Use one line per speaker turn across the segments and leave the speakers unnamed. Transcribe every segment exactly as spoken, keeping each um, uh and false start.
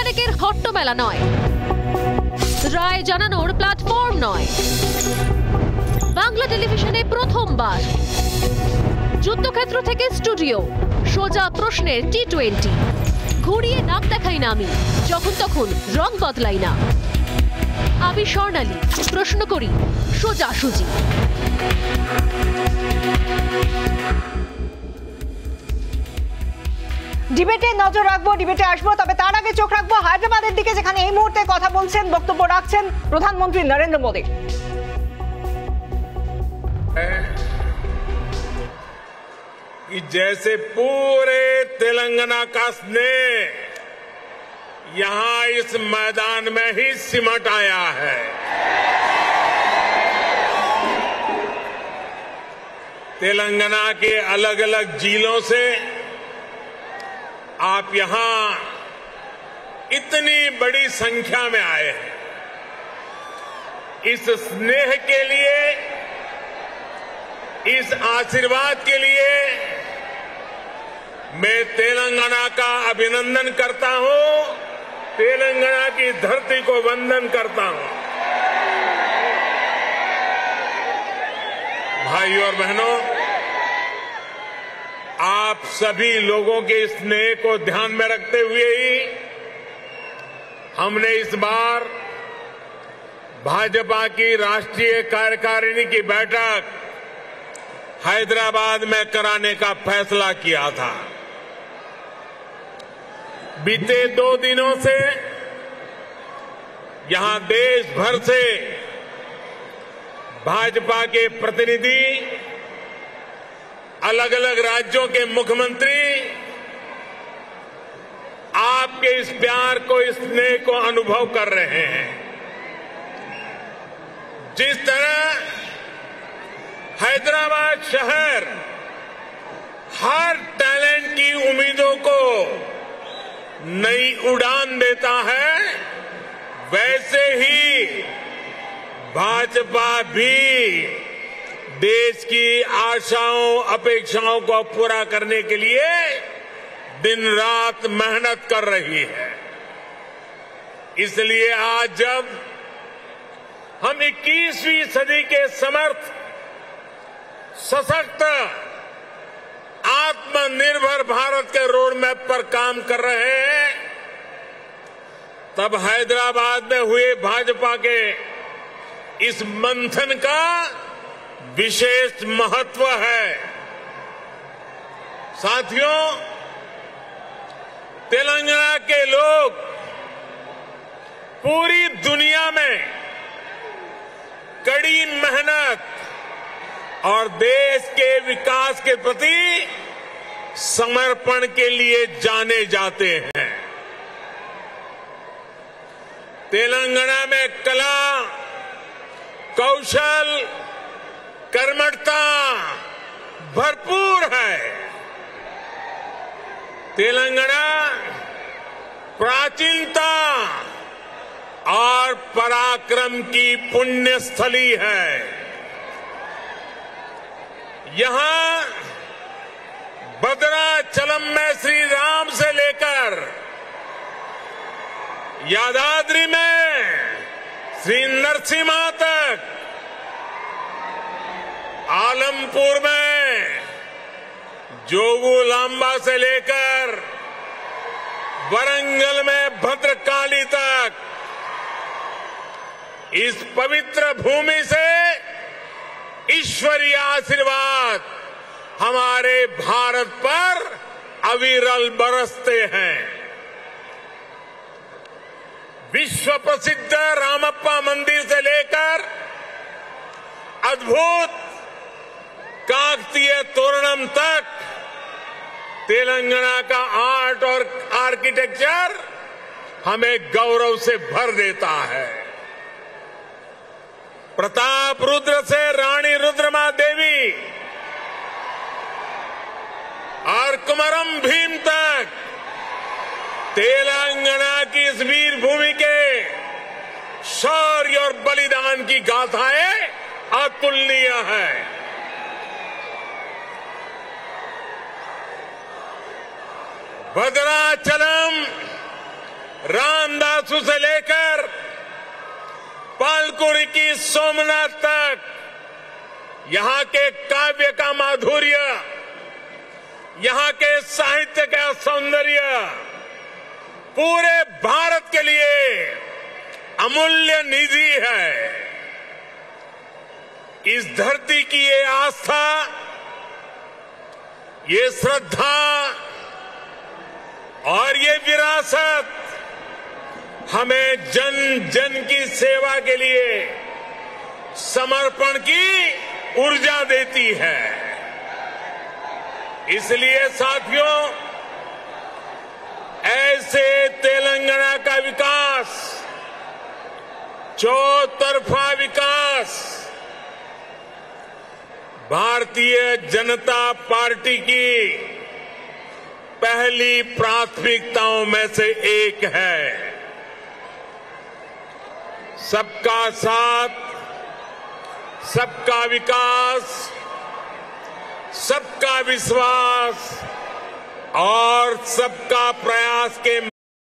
সাংবাদিকের হট্টমেলা নয়, রায় জানানোর প্ল্যাটফর্ম নয়, বাংলা টেলিভিশনে প্রথমবার যুদ্ধক্ষেত্র থেকে স্টুডিও, সোজা প্রশ্নের টি টোয়েন্টি। ঘুরিয়ে নাক দেখাই না আমি, যখন তখন রং বদলাই না। আমি স্বর্ণালী, প্রশ্ন করি সোজা সুজি।
ডিবেটে নজর রাখবো, ডিবেটে আসবো, তবে তার আগে চোখ রাখবো হায়দ্রাবাদের দিকে, যেখানে এই মুহূর্তে কথা বলছেন, বক্তব্য রাখছেন প্রধানমন্ত্রী নরেন্দ্র মোদী।
कि जैसे पूरे तेलंगाना का स्नेह यहां इस मैदान में ही सिमट आया है। तेलंगाना के अलग अलग जिलों से आप यहां इतनी बड़ी संख्या में आए हैं। इस स्नेह के लिए, इस आशीर्वाद के लिए मैं तेलंगाना का अभिनंदन करता हूं, तेलंगाना की धरती को वंदन करता हूं। भाइयों और बहनों, आप सभी लोगों के स्नेह को ध्यान में रखते हुए ही हमने इस बार भाजपा की राष्ट्रीय कार्यकारिणी की बैठक हैदराबाद में कराने का फैसला किया था। बीते दो दिनों से यहां देश भर से भाजपा के प्रतिनिधि, अलग अलग राज्यों के मुख्यमंत्री आपके इस प्यार को, इस स्नेह को अनुभव कर रहे हैं। जिस तरह हैदराबाद शहर हर टैलेंट की उम्मीदों को नई उड़ान देता है, वैसे ही भाजपा भी देश की आशाओं, अपेक्षाओं को पूरा करने के लिए दिन रात मेहनत कर रही है। इसलिए आज जब हम इक्कीसवीं सदी के समर्थ, सशक्त, आत्मनिर्भर भारत के रोड मैप पर काम कर रहे हैं, तब हैदराबाद में हुए भाजपा के इस मंथन का विशेष महत्व है। साथियों, तेलंगाना के लोग पूरी दुनिया में कड़ी मेहनत और देश के विकास के प्रति समर्पण के लिए जाने जाते हैं। तेलंगाना में कला, कौशल, कर्मठता भरपूर है। तेलंगाना प्राचीनता और पराक्रम की पुण्य स्थली है। यहां भद्राचलम में श्री राम से लेकर यादाद्री में श्री नरसिम्हा तक, आलमपुर में जोगुलांबा से लेकर वरंगल में भद्रकाली तक, इस पवित्र भूमि से ईश्वरीय आशीर्वाद हमारे भारत पर अविरल बरसते हैं। विश्व प्रसिद्ध रामप्पा मंदिर से लेकर अद्भुत काकतीय तोरणम तक तेलंगाना का आर्ट और आर्किटेक्चर हमें गौरव से भर देता है। प्रताप रुद्र से रानी रुद्रमा देवी और कुमरम भीम तक तेलंगाना की इस वीर भूमि के शौर्य और बलिदान की गाथाएं अतुलनीय है। भद्राचलम रामदासु से लेकर पालकुरी की सोमनाथ तक यहां के काव्य का माधुर्य, यहां के साहित्य का सौंदर्य पूरे भारत के लिए अमूल्य निधि है। इस धरती की ये आस्था, ये श्रद्धा और ये विरासत हमें जन जन की सेवा के लिए समर्पण की ऊर्जा देती है। इसलिए साथियों, ऐसे तेलंगाना का विकास, चौतरफा विकास भारतीय जनता पार्टी की पहली प्राथमिकताओं में से एक है। सबका साथ, सबका विकास, सबका विश्वास और सबका प्रयास के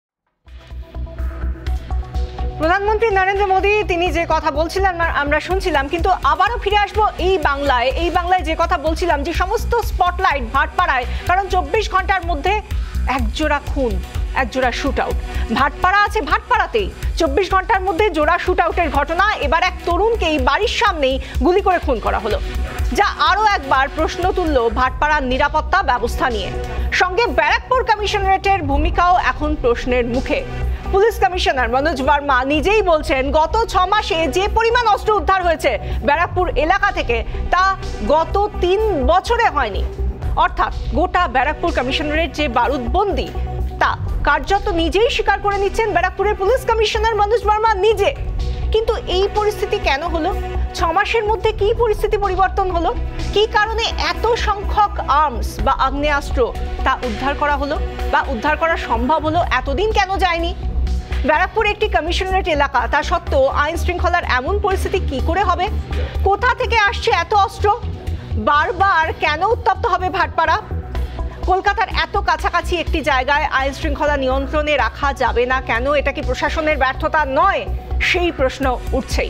প্রধানমন্ত্রী নরেন্দ্র মোদী তিনি যে কথা বলছিলেন আমরা শুনছিলাম, কিন্তু আবারও ফিরে আসবো এই বাংলায়। এই বাংলায় যে কথা বলছিলাম, যে সমস্ত স্পটলাইট ভাটপাড়ায়, কারণ চব্বিশ ঘন্টার মধ্যে একজোড়া খুন, একজোড়া শুট আউট। ভাটপাড়া আছে ভাটপাড়াতেই, চব্বিশ ঘন্টার মধ্যে জোড়া শুট আউটের ঘটনা। এবার এক তরুণকে এই বাড়ির সামনেই গুলি করে খুন করা হলো, যা আরও একবার প্রশ্ন তুলল ভাটপাড়ার নিরাপত্তা ব্যবস্থা নিয়ে। সঙ্গে ব্যারাকপুর কমিশনারেটের ভূমিকাও এখন প্রশ্নের মুখে। পুলিশ কমিশনার মনোজ বর্মা নিজেই বলছেন, গত ছ মাসে যে পরিমাণ অস্ত্র উদ্ধার হয়েছে ব্যারাকপুর এলাকা থেকে, তা গত তিন বছরে হয়নি। অর্থাৎ গোটা ব্যারাকপুর কমিশনারেট যে বারুদবন্দি, তা কার্যত নিজেই স্বীকার করে নিচ্ছেন ব্যারাকপুরের পুলিশ কমিশনার মনোজ বর্মা নিজে। কিন্তু এই পরিস্থিতি কেন হলো? ছ মাসের মধ্যে কি পরিস্থিতি পরিবর্তন হলো? কি কারণে এত সংখ্যক আর্মস বা আগ্নেয়াস্ত্র তা উদ্ধার করা হলো বা উদ্ধার করা সম্ভব হলো? এতদিন কেন যায়নি? ব্যারাকপুর একটি কমিশনারেট এলাকা, তা সত্ত্বেও আইন শৃঙ্খলার এমন পরিস্থিতি কি করে হবে? কোথা থেকে আসছে এত অস্ত্র? বারবার কেন উত্তপ্ত হবে ভাটপাড়া? কলকাতার এত কাছাকাছি একটি জায়গায় আইন শৃঙ্খলা নিয়ন্ত্রণে রাখা যাবে না কেন? এটা কি প্রশাসনের ব্যর্থতা নয়? সেই প্রশ্ন উঠছেই।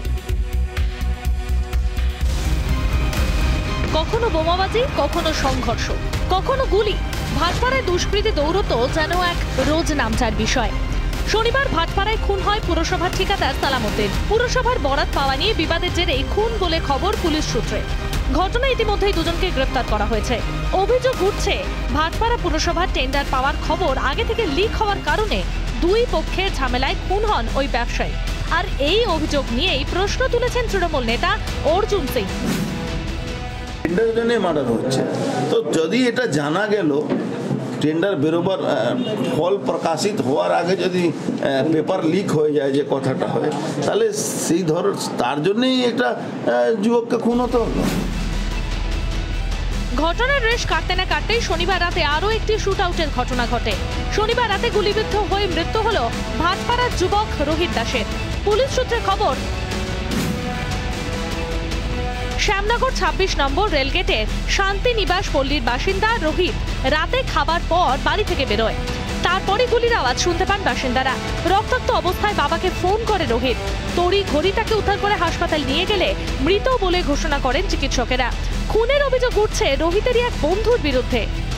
কখনো বোমাবাজি, কখনো সংঘর্ষ, কখনো গুলি। ভাটপাড়ায় দুষ্কৃতী দৌড়তো যেন এক রোজ নামচার বিষয়। শনিবার ভাটপাড়ায় খুন হয় পুরসভার ঠিকাদার সালামউদ্দিন। পুরসভার বরাত পাওয়া নিয়ে বিবাদের জেরে খুন বলে খবর পুলিশ সূত্রে। ঘটনা ইতিমধ্যেই দুজনকে গ্রেফতার করা হয়েছে। অভিযোগ উঠছে, ভাটপাড়া পুরসভার টেন্ডার পাওয়ার খবর আগে থেকে লিক হওয়ার কারণে দুই পক্ষের ঝামেলায় খুন হন ওই ব্যবসায়ী। আর এই অভিযোগ নিয়েই প্রশ্ন তুলেছেন তৃণমূল নেতা অর্জুন সিং।
টেন্ডার জন্য মার্ডার হচ্ছে, তো যদি এটা জানা গেল, টেন্ডার বেরোবার ফল প্রকাশিত হওয়ার আগে যদি পেপার লিক হয়ে যায়, যে কথাটা হয়, তাহলে সেই ধর তার জন্যই একটা যুবককে খুন হতে হলো।
ঘটনার রেশ কাটতে না কাটতেই শনিবার রাতে আরও একটি শুট আউটের ঘটনা ঘটে। শনিবার রাতে গুলিবিদ্ধ হয়ে মৃত্যু হল ভাটপাড়ার যুবক রোহিত দাসের। পুলিশ সূত্রে খবর, শ্যামনগর ছাব্বিশ নম্বর রেলগেটের শান্তিনিবাস পল্লীর বাসিন্দা রোহিত রাতে খাবার পর বাড়ি থেকে বেরোয়। তারপরে গুলির আওয়াজ শুনতে পান বাসিন্দারা। রক্তাক্ত অবস্থায় বাবাকে ফোন করে রোহিত। তড়ি ঘড়ি তাকে উদ্ধার করে হাসপাতাল নিয়ে গেলে মৃত বলে ঘোষণা করেন চিকিৎসকেরা। খুনের অভিযোগ উঠছে রোহিতেরই এক বন্ধুর বিরুদ্ধে।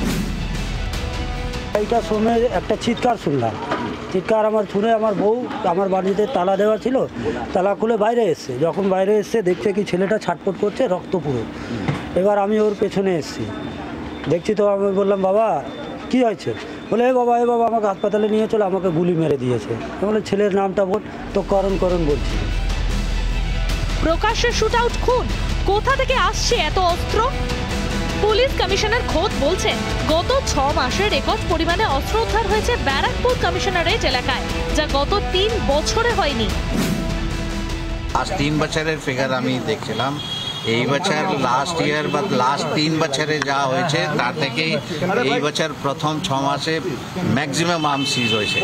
এইটা শুনে একটা চিৎকার শুনলাম, চিৎকার আমার শুনে আমার বউ আমার বাড়িতে তালা দেওয়া ছিল, তালা খুলে বাইরে এসছে। যখন বাইরে এসছে দেখছে কি ছেলেটা ছাটপট করছে, রক্ত পুরো। এবার আমি ওর পেছনে এসছি, দেখছি তো আমি বললাম, বাবা কি হয়েছে? বলে এ বাবা এ বাবা আমাকে হাসপাতালে নিয়ে চলে, আমাকে গুলি মেরে দিয়েছে। বলে ছেলের নামটা বল, তো করণ করণ বলছি।
প্রকাশ্যে শুট আউট খুন, কোথা থেকে আসছে এত অস্ত্র? পুলিশ কমিশনার খোদ বলছেন, গত ছ মাসে রেকর্ড পরিমাণে অস্ত্র উদ্ধার হয়েছে ব্যারাকপুর কমিশনারেট এলাকায়, যা গত তিন বছরে হয়নি।
আজ তিন বছরের ফিগার আমি দেখছিলাম। এই বছর লাস্ট ইয়ার বা লাস্ট তিন বছরে যা হয়েছে তার থেকে এই বছর প্রথম ছ মাসে ম্যাক্সিমাম আর্ম সিজ হয়েছে।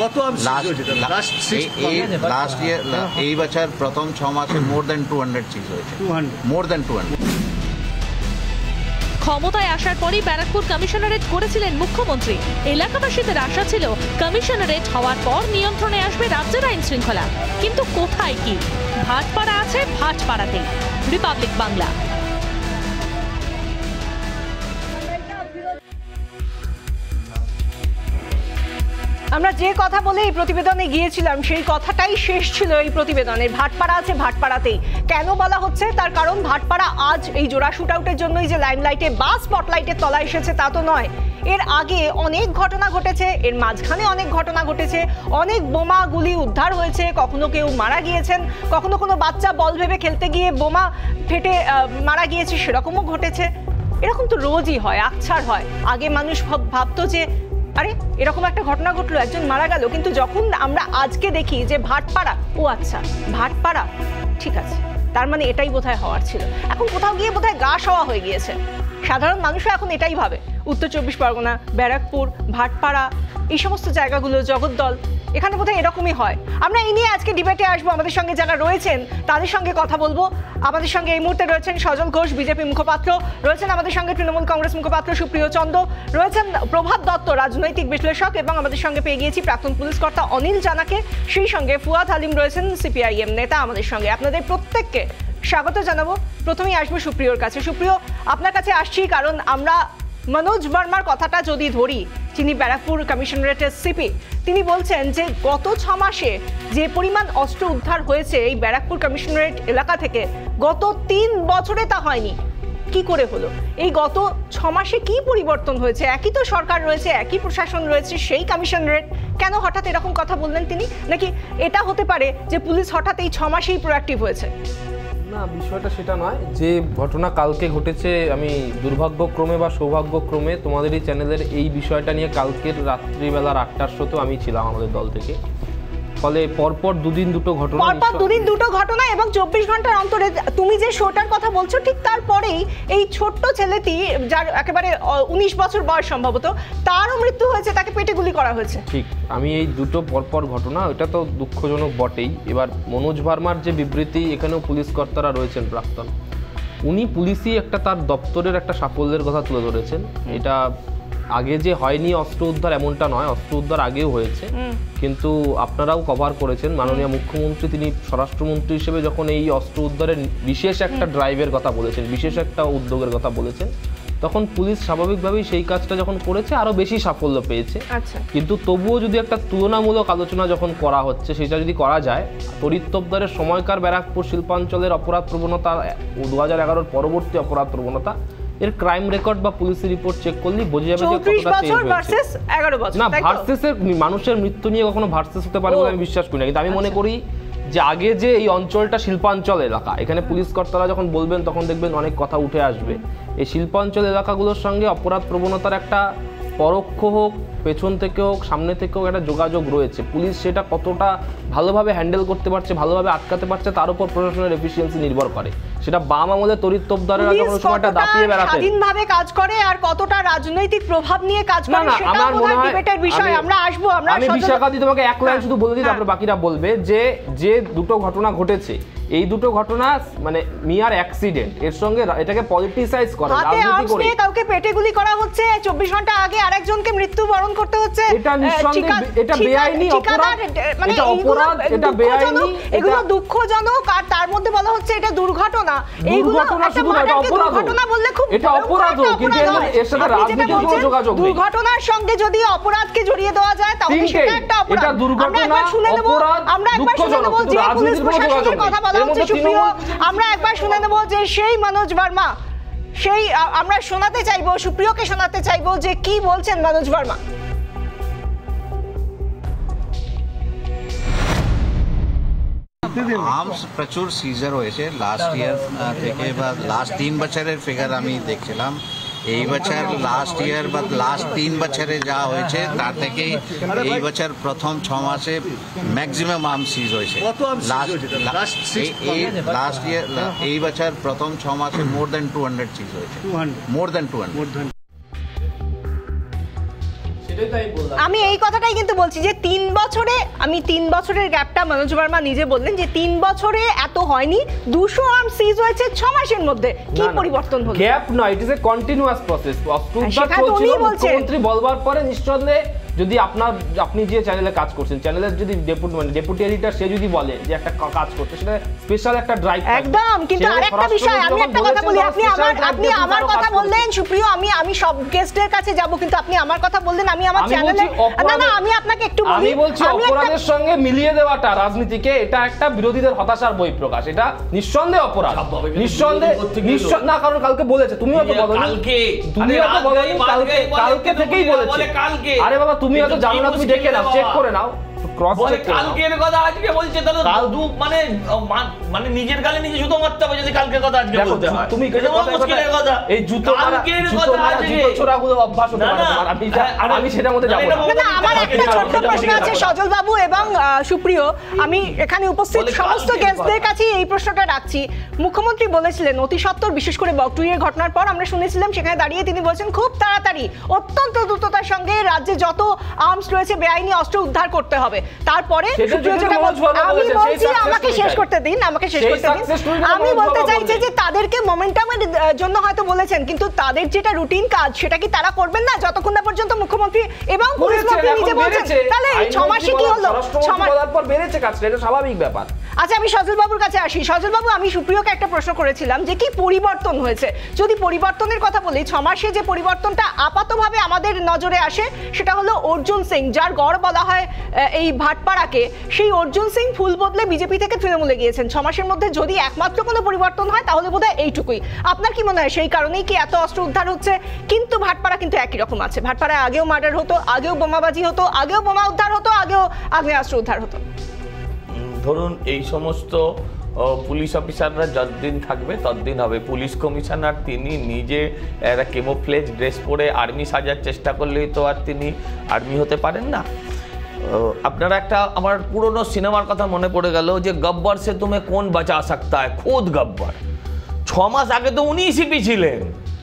লাস্ট ইয়ার এই বছর প্রথম ছ মাসে মোর দেন টু হান্ড্রেড সিজ হয়েছে, মোর দেন টু হান্ড্রেড।
ক্ষমতায় আসার পরই ব্যারাকপুর কমিশনারেট করেছিলেন মুখ্যমন্ত্রী। এলাকাবাসীদের আশা ছিল কমিশনারেট হওয়ার পর নিয়ন্ত্রণে আসবে রাজ্যের আইন শৃঙ্খলা, কিন্তু কোথায় কি? ভাটপাড়া আছে ভাটপাড়াতেই। রিপাবলিক বাংলা।
আমরা যে কথা বলে এই প্রতিবেদনে গিয়েছিলাম সেই কথাটাই শেষ ছিল এই প্রতিবেদনের। ভাটপাড়া আছে ভাটপাড়াতেই। কেন বলা হচ্ছে? তার কারণ ভাটপাড়া আজ এই জোড়া শুট আউটের জন্যই যে লাইমলাইটে বা স্পটলাইটের তলায় এসেছে তা তো নয়। এর আগে অনেক ঘটনা ঘটেছে, এর মাঝখানে অনেক ঘটনা ঘটেছে, অনেক বোমা গুলি উদ্ধার হয়েছে, কখনো কেউ মারা গিয়েছেন, কখনো কোনো বাচ্চা বল ভেবে খেলতে গিয়ে বোমা ফেটে মারা গিয়েছে, সেরকমও ঘটেছে। এরকম তো রোজই হয়, আকছার হয়। আগে মানুষ ভাবতো যে আরে এরকম একটা ঘটনা ঘটলো, একজন মারা গেল, কিন্তু যখন আমরা আজকে দেখি যে ভাটপাড়া, ও আচ্ছা ভাটপাড়া, ঠিক আছে, তার মানে এটাই বোধহয় হওয়ার ছিল। এখন কোথাও গিয়ে বোধহয় গা সওয়া হয়ে গিয়েছে। সাধারণ মানুষও এখন এটাই ভাবে। উত্তর চব্বিশ পরগনা, ব্যারাকপুর, ভাটপাড়া, এই সমস্ত জায়গাগুলো, জগদ্দল, এখানে বোধহয় এরকমই হয়। আমরা এই নিয়ে আজকে ডিবেটে আসবো। আমাদের সঙ্গে যারা রয়েছেন তাদের সঙ্গে কথা বলবো। আমাদের সঙ্গে এই মুহূর্তে রয়েছেন সজল ঘোষ, বিজেপি মুখপাত্র, রয়েছেন আমাদের সঙ্গে তৃণমূল কংগ্রেস মুখপাত্র সুপ্রিয় চন্দ, রয়েছেন প্রভাত দত্ত, রাজনৈতিক বিশ্লেষক, এবং আমাদের সঙ্গে পেয়ে গিয়েছি প্রাক্তন পুলিশ কর্তা অনিল জানাকে। সেই সঙ্গে ফুয়াদ হালিম রয়েছেন, সিপিআইএম নেতা আমাদের সঙ্গে। আপনাদের প্রত্যেককে স্বাগত জানাবো। প্রথমেই আসবো সুপ্রিয়র কাছে। সুপ্রিয়, আপনার কাছে আসছি কারণ আমরা মনোজ ভার্মার কথাটা যদি ধরি, যিনি ব্যারাকপুর কমিশনারেটের সিপি, তিনি বলছেন যে গত ছ মাসে যে পরিমাণ অস্ত্র উদ্ধার হয়েছে এই ব্যারাকপুর কমিশনারেট এলাকা থেকে, গত তিন বছরে তা হয়নি। কি করে হলো? এই গত ছ মাসে কি পরিবর্তন হয়েছে? একই তো সরকার রয়েছে, একই প্রশাসন রয়েছে, সেই কমিশনারেট, কেন হঠাৎ এরকম কথা বললেন তিনি? নাকি এটা হতে পারে যে পুলিশ হঠাৎ এই ছ মাসেই প্রোঅ্যাক্টিভ হয়েছে?
না, বিষয়টা সেটা নয়। যে ঘটনা কালকে ঘটেছে, আমি দুর্ভাগ্যক্রমে বা সৌভাগ্যক্রমে তোমাদের এই চ্যানেলের এই বিষয়টা নিয়ে কালকের রাত্রিবেলার আটটার শোতেও আমি ছিলাম আমাদের দল থেকে। ফলে পরপর দুদিন দুটো ঘটনা
পরপর দুদিন দুটো ঘটনা এবং চব্বিশ ঘন্টার অন্তরে তুমি যে শোটার কথা বলছো ঠিক তারপরেই এই ছোট্ট ছেলেটি, যার একেবারে উনিশ বছর বয়স সম্ভবত, তারও মৃত্যু হয়েছে, তাকে পেটে গুলি করা হয়েছে।
ঠিক, আমি এই দুটো পরপর ঘটনা, এটা তো দুঃখজনক বটেই। এবার মনোজ ভার্মার যে বিবৃতি, এখানেও পুলিশ কর্তারা রয়েছেন প্রাক্তন, উনি পুলিশই একটা তার দপ্তরের একটা সাফল্যের কথা তুলে ধরেছেন। এটা আগে যে হয়নি অস্ত্র উদ্ধার এমনটা নয়, অস্ত্র উদ্ধার আগেও হয়েছে, কিন্তু আপনারাও কভার করেছেন। মাননীয় মুখ্যমন্ত্রী তিনি স্বরাষ্ট্রমন্ত্রী হিসেবে যখন এই অস্ত্র উদ্ধারের বিশেষ একটা ড্রাইভের কথা বলেছেন, বিশেষ একটা উদ্যোগের কথা বলেছেন, তখন পুলিশ স্বাভাবিকভাবেই সেই কাজটা যখন করেছে আরও বেশি সাফল্য পেয়েছে। কিন্তু তবুও যদি একটা তুলনামূলক আলোচনা যখন করা হচ্ছে, সেটা যদি করা যায়, তড়িৎ তোপদারের সময়কার ব্যারাকপুর শিল্পাঞ্চলের অপরাধ প্রবণতা, দু হাজার এগারোর পরবর্তী অপরাধ প্রবণতা, এর ক্রাইম রেকর্ড বা পুলিশের রিপোর্ট চেক করলেই বোঝা যাবে যে কতটা চেঞ্জ হয়েছে। না, ভার্সেসের মানুষের মৃত্যু নিয়ে কখনো ভার্সেস হতে পারে বলে আমি বিশ্বাস করি না। কিন্তু আমি মনে করি যে আগে যে এই অঞ্চলটা শিল্পাঞ্চল এলাকা, এখানে পুলিশ কর্তারা যখন বলবেন তখন দেখবেন অনেক কথা উঠে আসবে। এই শিল্পাঞ্চল এলাকাগুলোর সঙ্গে অপরাধ প্রবণতার একটা পরোক্ষ হোক, পেছন থেকে হোক, সামনে থেকে হোক, একটা যোগাযোগ রয়েছে। পুলিশ সেটা কতটা ভালোভাবে হ্যান্ডেল করতে পারছে, ভালোভাবে আটকাতে পারছে, তার উপর প্রশাসনের এফিসিয়েন্সি নির্ভর করে। সেটা বাম আমলে তড়িৎ তোপদারেরা যখন সময়টা দাপিয়ে বেড়াতে
স্বাধীনভাবে কাজ করে আর কতটা রাজনৈতিক প্রভাব নিয়ে কাজ করে, সেটা আমার মনে হয় ডিবেটের বিষয়। আমরা আসবো, আমরা
আমি বিশাখাদি তোমাকে এক লাইন শুধু বলে দিই, তারপর বাকিরা বলবে যে যে দুটো ঘটনা ঘটেছে, এই দুটো ঘটনা মানে মিয়ার অ্যাক্সিডেন্ট, এর সঙ্গে এটাকে পলিটিসাইজ করে, রাজনীতি করে
কাউকে পেটে গুলি করা হচ্ছে, চব্বিশ ঘন্টা আগে আরেকজনকে মৃত্যুবরণ করতে হচ্ছে,
এটা নিঃসন্দেহে এটা বেআইনি অপরাধ, এটা অপরাধ, এটা বেআইনি,
এগুলো দুঃখজনক। আর তার মধ্যে বলা হচ্ছে এটা দুর্ঘটনা। এইগুলো
শুধু এটা অপরাধ,
ঘটনা বললে খুব
এটা অপরাধ, কিন্তু এর সাথে রাজনীতির কোনো যোগাযোগ নেই।
দুর্ঘটনার সঙ্গে যদি অপরাধকে জড়িয়ে দেওয়া যায় তাহলে সেটা একটা অপরাধ।
এটা দুর্ঘটনা, অপরাধ,
আমরা একবার শুনে নেব যে পুলিশ প্রশাসনের কথা বলা হচ্ছে সুপ্রিয়, আমরা একবার শুনে নেব যে সেই মনোজ ভার্মা, সেই আমরা শোনাতে চাইবো, সুপ্রিয়কে শোনাতে চাইবো যে কি বলছেন মনোজ ভার্মা।
আর্মস প্রচুর সিজার হয়েছে লাস্ট ইয়ার থেকে, বা লাস্ট তিন বছরের ফিগার আমি দেখছিলাম। এই বছর লাস্ট ইয়ার বা লাস্ট তিন বছরে যা হয়েছে তার থেকে এই বছর প্রথম ছ মাসে ম্যাক্সিমাম আর্মস সিজ হয়েছে। লাস্ট ইয়ার এই বছর প্রথম ছ মাসে মোর দেন টু হান্ড্রেড সিজ হয়েছে, মোর দেন টু হান্ড্রেড।
সেটাই
আমি এই কথাটাই কিন্তু বলছি যে তিন বছরে আমি তিন বছরের গ্যাপটা মনোজ ভার্মা নিজে বললেন যে তিন বছরে এত হয়নি, দুশো আর্ম সিজ হয়েছে ছ মাসের মধ্যে। কি পরিবর্তন হলো?
গ্যাপ নয়, it is a continuous process. মুখ্যমন্ত্রী বলবার পরে নিঃসন্দেহে যদি আপনার আপনি যে চ্যানেলে কাজ করছেন, চ্যানেলের যদি ডেপুটি মানে ডেপুটি এডিটর সে যদি বলে যে একটা কাজ করতে, সেটা স্পেশাল একটা ড্রাইভ
একদম। কিন্তু আরেকটা বিষয় আমি একটা কথা বলি, আপনি আমার আপনি আমার কথা বললেন সুপ্রিয়, আমি আমি সব গেস্টের কাছে যাব, কিন্তু আপনি আমার কথা বললেন, আমি আমার চ্যানেলে না না আমি আপনাকে একটু বলি,
আমি বলছি অপরাধের সঙ্গে মিলিয়ে দেওয়াটা রাজনীতিকে, এটা একটা বিরোধীদের হতাশার বহিঃপ্রকাশ, এটা নিঃসন্দেহে অপরাধ। নিঃসন্দেহে নিঃসন্দেহে না, কারণ কালকে বলেছে, তুমিও তো বলো কালকে, তুমিও তো বলো কালকে, কালকে থেকেই বলেছে। আরে বাবা তুমি হয়তো জানো না, তুমি দেখে নাও, চেক করে নাও, ক্রস চেক করো।
কালকের কথা আজকে বলছে, তাহলে মানে মানে নিজের গালে নিজে জুতো মারতে হবে যদি কালকের কথা আজকে বলতে হয়।
তুমি
মুশকিলের কথা,
এই জুতো কালকের কথা আজকে জুতো ছোড়াগুলো অভ্যাস হতে পারে তোমার। আমি আমি সেটার মধ্যে যাব না।
না, আমার একটা ছোট্ট প্রশ্ন আছে সজল বাবু এবং সুপ্রিয়, আমি এখানে উপস্থিত সমস্ত গেস্টদের কাছে এই প্রশ্নটা রাখছি। মুখ্যমন্ত্রী বলেছিলেন অতি সত্বর, বিশেষ করে বকটুইয়ের ঘটনার পর আমরা শুনেছিলাম সেখানে দাঁড়িয়ে তিনি বলেছেন খুব তাড়াতাড়ি অত্যন্ত দ্রুততার সঙ্গে রাজ্যে যত আর্মস রয়েছে বেআইনি অস্ত্র উদ্ধার করতে হবে। তারপরে আমি বলছি, আমাকে শেষ করতে দিন, আমাকে শেষ করতে দিন। আমি বলতে চাইছি যে তাদেরকে মোমেন্টামের জন্য হয়তো বলেছেন, কিন্তু তাদের যেটা রুটিন কাজ সেটা কি তারা করবেন না যতক্ষণ না পর্যন্ত মুখ্যমন্ত্রী এবং পুলিশ মন্ত্রী নিজে বলছেন? তাহলে এই ছ মাসে কি হলো? ছ মাস পর বেড়েছে কাজটা, এটা স্বাভাবিক ব্যাপার। আচ্ছা, আমি সজল বাবুর কাছে আসি। সজল বাবু, আমি সুপ্রিয়কে একটা প্রশ্ন করেছিলাম যে কি পরিবর্তন হয়েছে। যদি পরিবর্তনের কথা বলি, ছ মাসে যে পরিবর্তনটা আপাতভাবে আমাদের নজরে আসে সেটা হলো অর্জুন সিং, যার গড় বলা হয় এই ভাটপাড়াকে, সেই অর্জুন সিং ফুল বদলে বিজেপি থেকে তৃণমূলে গিয়েছেন। ছ মাসের মধ্যে যদি একমাত্র কোনো পরিবর্তন হয় তাহলে বোধহয় এইটুকুই। আপনার কি মনে হয় সেই কারণেই কি এত অস্ত্র উদ্ধার হচ্ছে? কিন্তু ভাটপাড়া কিন্তু একই রকম আছে। ভাটপাড়ায় আগেও মার্ডার হতো, আগেও বোমাবাজি হতো, আগেও বোমা উদ্ধার হতো, আগেও আগ্নেয়াস্ত্র উদ্ধার হতো।
ধরুন এই সমস্ত পুলিশ অফিসাররা যতদিন থাকবে ততদিন হবে। পুলিশ কমিশনার তিনি নিজে একটা কেমোফ্লেজ ড্রেস পরে আর্মি সাজার চেষ্টা করলেই তো আর তিনি আর্মি হতে পারেন না। আপনারা একটা আমার পুরনো সিনেমার কথা মনে পড়ে গেল যে গব্বর সে তুমি কোন বাঁচা সকতা হ্যায়, খোদ গব্বর। ছ মাস আগে তো উনি সিপি ছিলেন।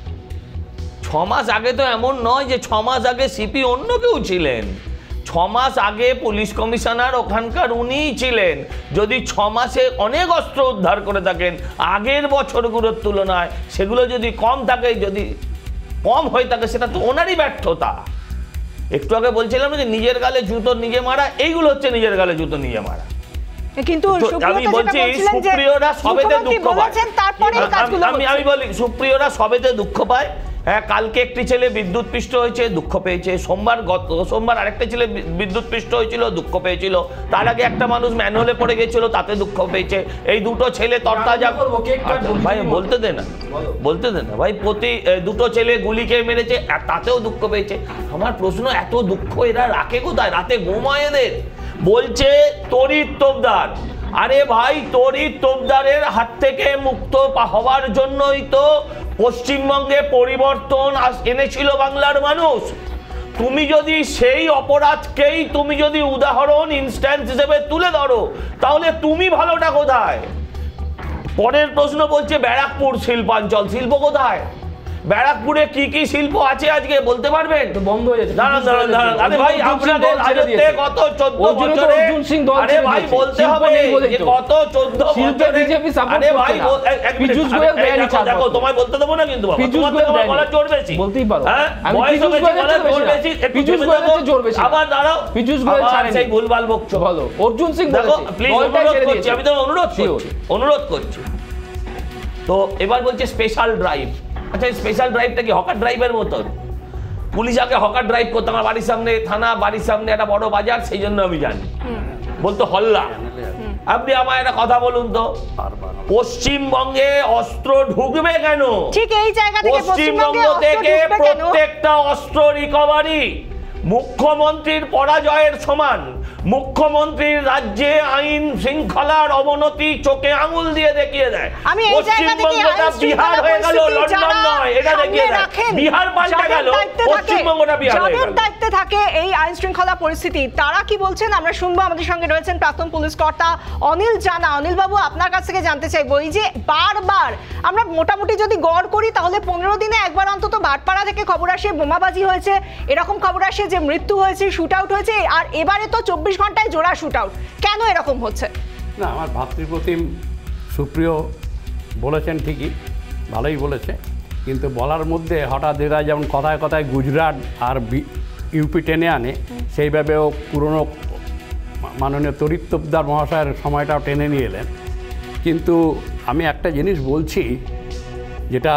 ছ মাস আগে তো এমন নয় যে ছ মাস আগে সিপি অন্য কেউ ছিলেন। ছ মাস আগে পুলিশ কমিশনার ওখানকার উনিই ছিলেন। যদি ছ মাসে অনেক অস্ত্র উদ্ধার করে থাকেন আগের বছরগুলোর তুলনায়, সেগুলো যদি কম থাকে, যদি কম হয়ে থাকে, সেটা তো ওনারই ব্যর্থতা। একটু আগে বলছিলাম যে নিজের গালে জুতো নিজে মারা, এইগুলো হচ্ছে নিজের গালে জুতো নিজে মারা।
কিন্তু
আমি বলছি সুপ্রিয়রা সবেতে দুঃখ পায়। আমি আমি বলি সুপ্রিয়রা সবেতে দুঃখ পায়। হ্যাঁ, কালকে একটি ছেলে বিদ্যুৎ পৃষ্ঠ হয়েছে, দুঃখ পেয়েছে। সোমবার গত সোমবার আরেকটা ছেলে বিদ্যুৎ পৃষ্ঠ হয়েছিল, দুঃখ পেয়েছিল। তার আগে একটা মানুষ ম্যানহোলে পড়ে গেছিল, তাতে দুঃখ পেয়েছে। এই দুটো ছেলে তরতাজা ভাই বলতে দে না বলতে দে না ভাই প্রতি দুটো ছেলে গুলি খেয়ে মেরেছে, তাতেও দুঃখ পেয়েছে। আমার প্রশ্ন, এত দুঃখ এরা রাখে কোথায়? রাতে ঘুমায় এদের? বলছে তড়িৎ তোপদার। আরে ভাই, তড়িৎ তোপদারের হাত থেকে মুক্ত হওয়ার জন্যই তো পশ্চিমবঙ্গে পরিবর্তন এনেছিল বাংলার মানুষ। তুমি যদি সেই অপরাধকেই তুমি যদি উদাহরণ ইনস্ট্যান্স হিসেবে তুলে ধরো, তাহলে তুমি ভালোটা কোথায়? পরের প্রশ্ন বলছে ব্যারাকপুর শিল্পাঞ্চল, শিল্প কোথায়? ব্যারাকপুরে কি কি শিল্প আছে আজকে বলতে পারবেন? বন্ধ হয়ে যাচ্ছে। দাঁড়ান দাঁড়ান দাঁড়ান আরে ভাই, আপনাদের রাজত্বে গত চোদ্দ বছরে, আরে ভাই বলতে হবে যে গত চোদ্দ বছরে, আরে ভাই দেখো তোমায় বলতে দেবো না কিন্তু বাবা, তোমার থেকে আমার গলার জোর বেশি বলতেই পারো। হ্যাঁ, বয়স হয়েছে, গলার জোর বেশি, পিজুস গোয়েলের জোর বেশি। আবার দাঁড়াও, পিজুস গোয়েল ছাড়েন, সেই ভুলভাল বকছো। ভালো অর্জুন সিং দেখো প্লিজ, অনুরোধ করছি, আমি তো অনুরোধ করছি অনুরোধ করছি তো এবার বলছে স্পেশাল ড্রাইভ। আচ্ছা, স্পেশাল ড্রাইভটা কি হকার ড্রাইভের মতন? পুলিশ আগে হকার ড্রাইভ করতো, আমার বাড়ির সামনে থানা, বাড়ির সামনে একটা বড় বাজার, সেই জন্য আমি জানি। বলতো হল্লা। আপনি আমায় একটা কথা বলুন তো, পশ্চিমবঙ্গে অস্ত্র ঢুকবে কেন? ঠিক এই জায়গা থেকে পশ্চিমবঙ্গ থেকে প্রত্যেকটা অস্ত্র রিকভারি মুখ্যমন্ত্রীর পরাজয়ের সমান। মুখ্যমন্ত্রীর রাজ্যে আইন শৃঙ্খলার অবনতি চোখে আঙুল দিয়ে দেখিয়ে দেয়। পশ্চিমবঙ্গটা বিহার হয়ে গেল, লন্ডন নয়, এটা দেখিয়ে দেয় বিহার পাল্টে গেল, পশ্চিমবঙ্গটা বিহার হয়ে গেল।
দায়িত্বে থাকে এই আইন শৃঙ্খলা পরিস্থিতি, তারা কি বলছেন আমরা শুনবো। আমাদের সঙ্গে রয়েছেন প্রাক্তন পুলিশ কর্তা অনিল জানা। অনিল বাবু, আপনার কাছ থেকে জানতে চাইবো, এই যে বারবার আমরা মোটামুটি যদি গড় করি তাহলে পনেরো দিনে একবার অন্তত ভাটপাড়া থেকে খবর আসে বোমাবাজি হয়েছে, এরকম খবর আসে যে মৃত্যু হয়েছে, শুট আউট হয়েছে, আর এবারে তো চব্বিশ ঘন্টায় জোড়া শুট আউট। কেন এরকম হচ্ছে?
না, আমার ভাতৃপ্রতিম সুপ্রিয় বলেছেন, ঠিকই ভালোই বলেছে, কিন্তু বলার মধ্যে হঠাৎ এরা যেমন কথায় কথায় গুজরাট আর ইউপি টেনে আনে, সেইভাবেও পুরনো মাননীয় তরিৎ তোপদার মহাশয়ের সময়টাও টেনে নিয়ে এলেন। কিন্তু আমি একটা জিনিস বলছি, যেটা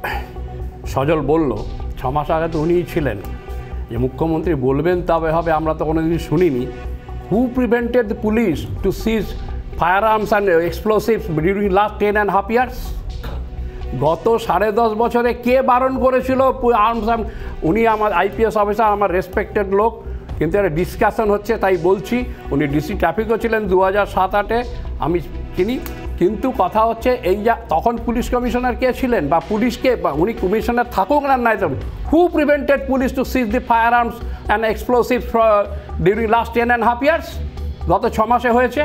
সজল বলল, ছ মাস আগে তো উনিই ছিলেন, যে মুখ্যমন্ত্রী বলবেন তবে হবে, আমরা তো কোনোদিন শুনিনি। Who prevented the police to seize fire arms and explosives during last ten and half years? গত সাড়ে দশ বছরে কে বারণ করেছিল আর্মস? উনি আমার আইপিএস অফিসার, আমার রেসপেক্টেড লোক, কিন্তু একটা ডিসকাশন হচ্ছে তাই বলছি। উনি ডিসি ট্রাফিকও ছিলেন দু হাজার সাত আটে, আমি চিনি। কিন্তু কথা হচ্ছে এই যা তখন পুলিশ কমিশনার কে ছিলেন, বা পুলিশকে, বা উনি কমিশনার থাকুক না নাই, who prevented police to seize the fire arms and explosive during last ten and half years? গত ছ মাসে হয়েছে।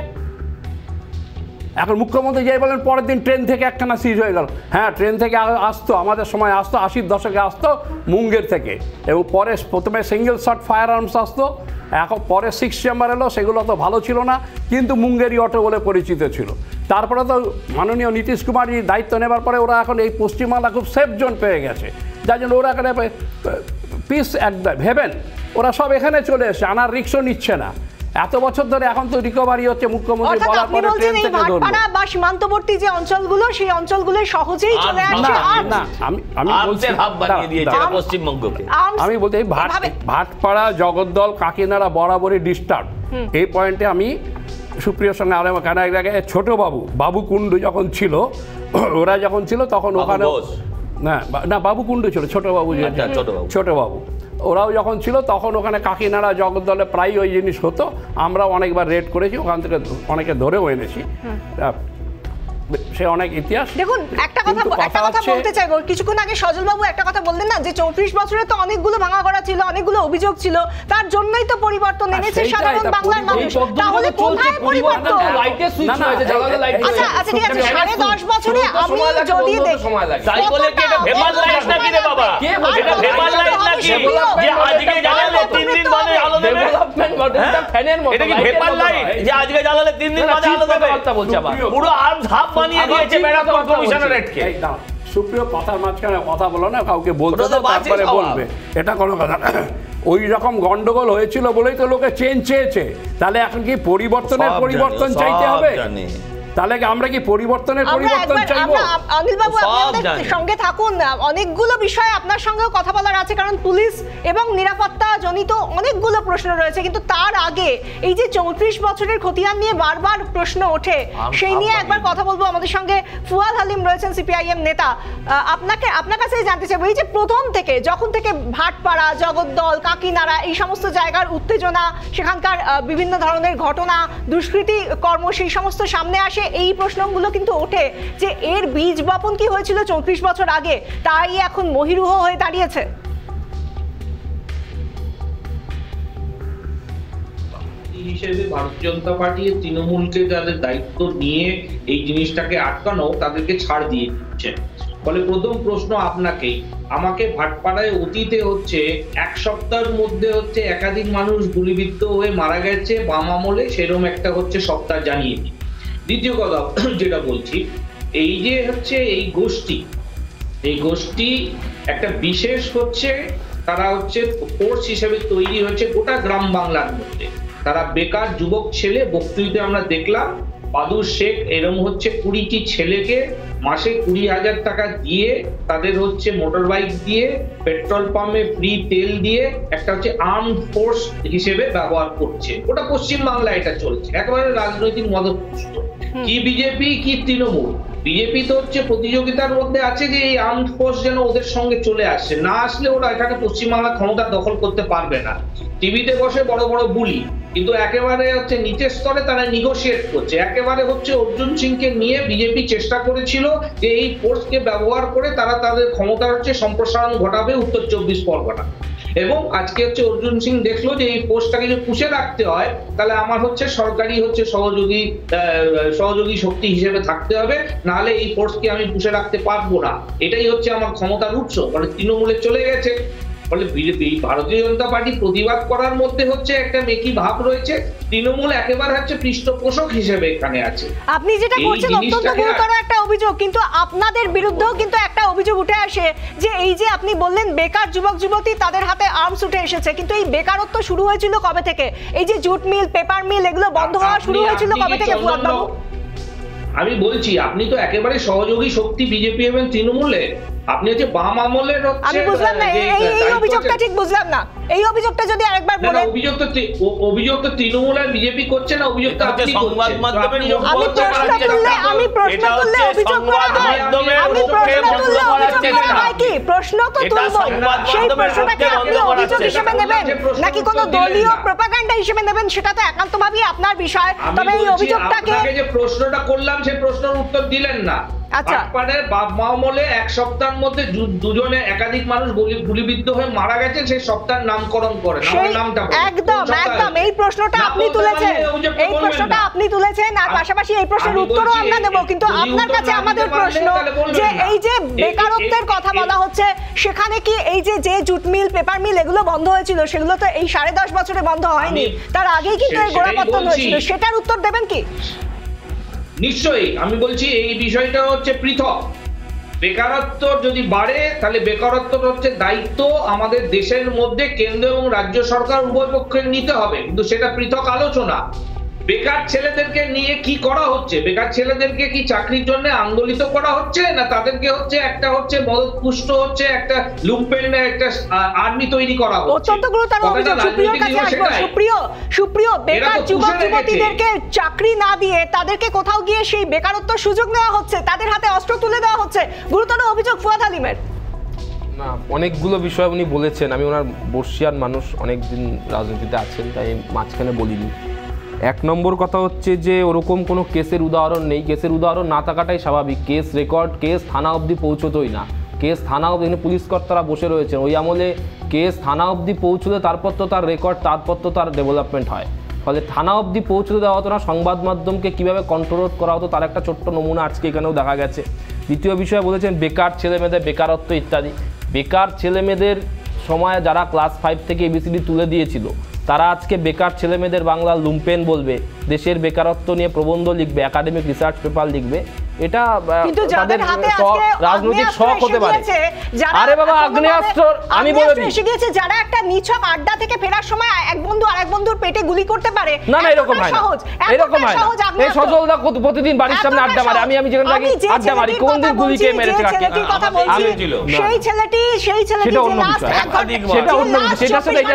এখন মুখ্যমন্ত্রী যাই বলেন পরের দিন ট্রেন থেকে একখানা সিজ হয়ে গেল। হ্যাঁ, ট্রেন থেকে আসতো, আমাদের সময় আসতো, আশির দশকে আসতো মুঙ্গের থেকে, এবং পরে প্রথমে সিঙ্গেল শট ফায়ার আর্মস আসতো, এখন পরে সিক্স চেম্বার এলো, সেগুলো তো ভালো ছিল না, কিন্তু মুঙ্গেরি অটো বলে পরিচিত ছিল। তারপরে তো মাননীয় নীতিশ কুমারজি দায়িত্ব নেবার পরে ওরা এখন এই পশ্চিমবাংলা খুব সেফ জোন পেয়ে গেছে, যার জন্য ওরা এখানে পিস একদম হেভেন, ওরা সব এখানে চলে এসছে, আনার রিক্সও নিচ্ছে না। এত বছর ধরে এখন তো রিকভারি হচ্ছে, মুখ্যমন্ত্রী বলার পরে ট্রেন থেকে ধরলো।
বা সীমান্তবর্তী যে অঞ্চলগুলো, সেই অঞ্চলগুলো সহজেই চলে আসছে।
না, আমি আমি বলছি
হাব বানিয়ে দিয়েছে পশ্চিমবঙ্গকে। আমি
বলতে এই ভাট ভাটপাড়া, জগদ্দল, কাকিনাড়া বরাবরই ডিস্টার্ব। এই পয়েন্টে আমি সুপ্রিয়র সঙ্গে আলাদা, কেন এক জায়গায় ছোট বাবু বাবু কুণ্ডু যখন ছিল, ওরা যখন ছিল তখন ওখানে, না না বাবু কুণ্ডু ছিল, ছোট বাবু, ছোট বাবু ওরাও যখন ছিল তখন ওখানে কাকিনাড়া, জগদ্দলে প্রায় ওই জিনিস হতো। আমরাও অনেকবার রেড করেছি, ওখান থেকে অনেকে ধরেও এনেছি, সে অনেক ইতিহাস।
দেখুন, একটা কথা একটা কথা বলতে চাইবো, কিছুক্ষণ আগে সজল বাবু একটা কথা বললেন না, যে চৌত্রিশ বছরে তো অনেকগুলো ভাঙা করা ছিল, অনেকগুলো অভিযোগ ছিল, তার জন্যই তো পরিবর্তন এনেছে সাধারণ বাংলার মানুষ। তাহলে কোথায় পরিবর্তন? আচ্ছা আচ্ছা ঠিক আছে, সাড়ে দশ বছরে আমি যদি দেখি,
তাই বলে কি এটা ভেপার লাইট নাকি রে বাবা? এটা ভেপার লাইট নাকি যে আজকে জ্বালালে তিন দিন বাদে আলো দেবে? ডেভেলপমেন্ট মডেলটা ফ্যানের মতো, এটা কি ভেপার লাইট যে আজকে জ্বালালে তিন দিন বাদে আলো দেবে? কথা বলছে আবার পুরো আর্মস হাফ বানিয়ে দিয়েছে ম্যাডাম কমিশনারেটকে।
সুপ্রিয় কথার মাঝখানে কথা বলো না, কাউকে বলতে দাও, তারপরে বলবে, এটা কোনো কথা না। ওই রকম গন্ডগোল হয়েছিল বলেই তো লোকে চেঞ্জ চেয়েছে। তাহলে এখন কি পরিবর্তনের পরিবর্তন চাইতে হবে? তাহলে আমরা কি পরিবর্তনের পরিবর্তন চাইবো?
অনিল বাবু, আপনাদের সঙ্গে থাকুন, অনেকগুলো বিষয়ে আপনার সঙ্গেও কথা বলার আছে, কারণ পুলিশ এবং নিরাপত্তা জনিত অনেকগুলো প্রশ্ন রয়েছে। কিন্তু তার আগে এই যে চৌত্রিশ বছরের খতিয়ান নিয়ে বারবার প্রশ্ন ওঠে, সেই নিয়ে একবার কথা বলবো। আমাদের সঙ্গে ফুয়াদ হালিম রয়েছেন, সিপিআইএম নেতা। আপনাকে আপনার কাছে জানতে চাইবো, এই যে প্রথম থেকে, যখন থেকে ভাটপাড়া, জগদ্দল, কাকিনাড়া, এই সমস্ত জায়গার উত্তেজনা, সেখানকার বিভিন্ন ধরনের ঘটনা, দুষ্কৃতি কর্ম, সেই সমস্ত সামনে আসে, এই প্রশ্নগুলো কিন্তু ওঠে যে এর বীজ বপন কি হয়েছিল চৌত্রিশ বছর আগে, তাই এখন মহিরুহ হয়ে দাঁড়িয়েছে।
হিসেবে ভারতীয় জনতা পার্টি তৃণমূলকে যাদের দায়িত্ব নিয়ে এই জিনিসটাকে আটকানো, তাদেরকে ছাড় দিয়ে দিচ্ছে। ফলে প্রথম প্রশ্ন আপনাকেই, আমাকে ভাটপাড়ায় অতীতে হচ্ছে এক সপ্তাহের মধ্যে হচ্ছে একাধিক মানুষ গুলিবিদ্ধ হয়ে মারা গেছে বাম আমলে, সেরকম একটা হচ্ছে সপ্তাহ জানিয়ে দিই। দ্বিতীয় কথা যেটা বলছি, এই যে হচ্ছে এই গোষ্ঠী, এই গোষ্ঠী একটা বিশেষ হচ্ছে, তারা হচ্ছে ফোর্স হিসেবে তৈরি হচ্ছে গোটা গ্রাম বাংলার মধ্যে। তারা বেকার যুবক ছেলে, বক্তৃতায় আমরা দেখলাম বাদুর শেখ এরম হচ্ছে কুড়িটি ছেলেকে মাসে কুড়ি হাজার টাকা দিয়ে তাদের হচ্ছে মোটর বাইক দিয়ে পেট্রোল পাম্পে ফ্রি তেল দিয়ে একটা হচ্ছে আর্মড ফোর্স হিসেবে ব্যবহার করছে। ওটা পশ্চিমবাংলায় এটা চলছে, একেবারে রাজনৈতিক মদতপুষ্ট। কি বিজেপি কি তৃণমূল, বিজেপি তো হচ্ছে প্রতিযোগিতার মধ্যে আছে যে এই আর্মড ফোর্স যেন ওদের সঙ্গে চলে আসে, না আসলে ওরা এখানে পশ্চিমবাংলা ক্ষমতা দখল করতে পারবে না। টিভিতে বসে বড় বড় বুলি, কিন্তু একেবারে হচ্ছে নিচের স্তরে তারা নিগোশিয়েট করছে। একেবারে হচ্ছে অর্জুন সিংকে নিয়ে বিজেপি চেষ্টা করেছিল যে এই ফোর্সকে ব্যবহার করে তারা তাদের ক্ষমতার হচ্ছে সম্প্রসারণ ঘটাবে উত্তর চব্বিশ পরগনা। এবং আজকে হচ্ছে অর্জুন সিং দেখলো যে এই ফোর্সটাকে যদি পুষে রাখতে হয় তাহলে আমার হচ্ছে সরকারি হচ্ছে সহযোগী সহযোগী শক্তি হিসেবে থাকতে হবে, নাহলে এই ফোর্সকে আমি পুষে রাখতে পারবো না। এটাই হচ্ছে আমার ক্ষমতার উৎস। মানে তৃণমূলে চলে গেছে, ফলে বিজেপি ভারতীয় জনতা পার্টি প্রতিবাদ করার মধ্যে হচ্ছে একটা মেকি ভাব রয়েছে, তৃণমূল একেবারে হচ্ছে পৃষ্ঠপোষক হিসেবে এখানে আছে।
আপনি যেটা করছেন অত্যন্ত গুরুতর একটা অভিযোগ, কিন্তু আপনাদের বিরুদ্ধেও কিন্তু একটা অভিযোগ উঠে আসে যে এই যে আপনি বললেন বেকার যুবক যুবতী তাদের হাতে আর্মস উঠে এসেছে, কিন্তু এই বেকারত্ব শুরু হয়েছিল কবে থেকে? এই যে জুট মিল, পেপার মিল এগুলো বন্ধ হওয়া শুরু হয়েছিল কবে থেকে ফুয়াদ বাবু?
আমি বলছি আপনি তো একেবারে সহযোগী শক্তি বিজেপি এবং তৃণমূলে, আপনি হচ্ছে বাম আমলের হচ্ছে।
আমি বুঝলাম না এই এই অভিযোগটা ঠিক বুঝলাম না, এই অভিযোগটা যদি আরেকবার বলেন।
অভিযোগ তো অভিযোগ তো তৃণমূল আর বিজেপি করছে না, অভিযোগ তো আপনি সংবাদ মাধ্যমে।
আমি প্রশ্ন তুললে আমি প্রশ্ন তুললে অভিযোগ করা হয়, আমি প্রশ্ন তুললে অভিযোগ করা হয় কি? প্রশ্ন তো তুলবো, সেই প্রশ্নটাকে আপনি অভিযোগ হিসেবে নেবেন নাকি কোনো দলীয় প্রপাগান্ডা হিসেবে নেবেন সেটা তো একান্তভাবেই আপনার বিষয়। তবে এই অভিযোগটাকে
যে প্রশ্নটা করলাম সেই প্রশ্নের উত্তর দিলেন না।
আচ্ছা,
আমলে এক সপ্তাহের মধ্যে দুজনে একাধিক মানুষ গুলিবিদ্ধ হয়ে মারা গেছে, সেই সপ্তাহের নামকরণ করেন।
একদম একদম এই প্রশ্নটা আপনি তুলেছেন, এই প্রশ্নটা আপনি তুলেছেন, আর পাশাপাশি এই প্রশ্নের উত্তরও আমরা দেব। কিন্তু আপনার কাছে আমাদের প্রশ্ন যে এই যে বেকারত্বের কথা বলা হচ্ছে, সেখানে কি এই যে যে জুট মিল, পেপার মিল এগুলো বন্ধ হয়েছিল সেগুলো তো এই সাড়ে দশ বছরে বন্ধ হয়নি, তার আগেই কিন্তু এই গোড়াপত্তন হয়েছিল, সেটার উত্তর দেবেন কি?
নিশ্চয়ই আমি বলছি এই বিষয়টা হচ্ছে পৃথক। বেকারত্ব যদি বাড়ে তাহলে বেকারত্ব হচ্ছে দায়িত্ব আমাদের দেশের মধ্যে কেন্দ্র এবং রাজ্য সরকার উভয় পক্ষের নিতে হবে, কিন্তু সেটা পৃথক আলোচনা। বেকার ছেলেদেরকে নিয়ে কি করা হচ্ছে? বেকার ছেলেদেরকে কি চাকরির জন্য আন্দোলিত করা হচ্ছে, না তাদেরকে হচ্ছে একটা হচ্ছে মদতপুষ্ট হচ্ছে একটা লুম্পেন একটা আর্মি তৈরি করা হচ্ছে?
অত্যন্ত গুরুতর অভিযোগ। সুপ্রিয়র কাছে আসবো। সুপ্রিয়, সুপ্রিয় বেকার যুবক যুবতীদেরকে চাকরি না দিয়ে তাদেরকে কোথাও গিয়ে সেই বেকারত্ব সুযোগ নেওয়া হচ্ছে, তাদের হাতে অস্ত্র তুলে দেওয়া হচ্ছে, গুরুতর অভিযোগ ফুয়াদ হালিমের।
না, অনেকগুলো বিষয় উনি বলেছেন, আমি ওনার বর্ষিয়ান মানুষ, অনেকদিন রাজনীতিতে আছেন, তাই মাঝখানে বলিনি। এক নম্বর কথা হচ্ছে যে ওরকম কোনো কেসের উদাহরণ নেই, কেসের উদাহরণ না থাকাটাই স্বাভাবিক। কেস রেকর্ড, কেস থানা অবধি পৌঁছতোই না, কেস থানা অবধি, এখানে পুলিশ কর্তারা বসে রয়েছেন, ওই আমলে কেস থানা অবধি পৌঁছলে তারপর তো তার রেকর্ড, তারপর তো তার ডেভেলপমেন্ট হয়। ফলে থানা অবধি পৌঁছতে দেওয়া হতো না, সংবাদ মাধ্যমকে কীভাবে কন্ট্রোল করা হতো তার একটা ছোট্ট নমুনা আজকে এখানেও দেখা গেছে। দ্বিতীয় বিষয় বলেছেন বেকার ছেলেমেয়েদের বেকারত্ব ইত্যাদি। বেকার ছেলেমেয়েদের সময় যারা ক্লাস ফাইভ থেকে এবিসিডি তুলে দিয়েছিল তারা আজকে বেকার ছেলেমেয়েদের বাংলা লুম্পেন বলবে, দেশের বেকারত্ব নিয়ে প্রবন্ধ লিখবে, একাডেমিক রিসার্চ পেপার লিখবে, এটা তাদের রাজনৈতিক শখ হতে পারে। আরে বাবা, আগ্নেয়াস্ত্র আমি বলে দিই,
এসে গিয়েছে যারা একটা নিছক আড্ডা থেকে ফেরার সময় এক বন্ধু আরেক বন্ধুর পেটে গুলি করতে পারে।
না না, এরকম হয় না, এরকম হয় না। এই সজলদা প্রতিদিন বাড়ির সামনে আড্ডা মারে, আমি আমি যেখানে থাকি আড্ডা মারি, কোন দিন গুলি কে মেরেছে কাকে?
আমি সেই ছেলেটি সেই ছেলেটি যে লাস্ট একাধিক
সেটা অন্য, সেটা সাথে এটা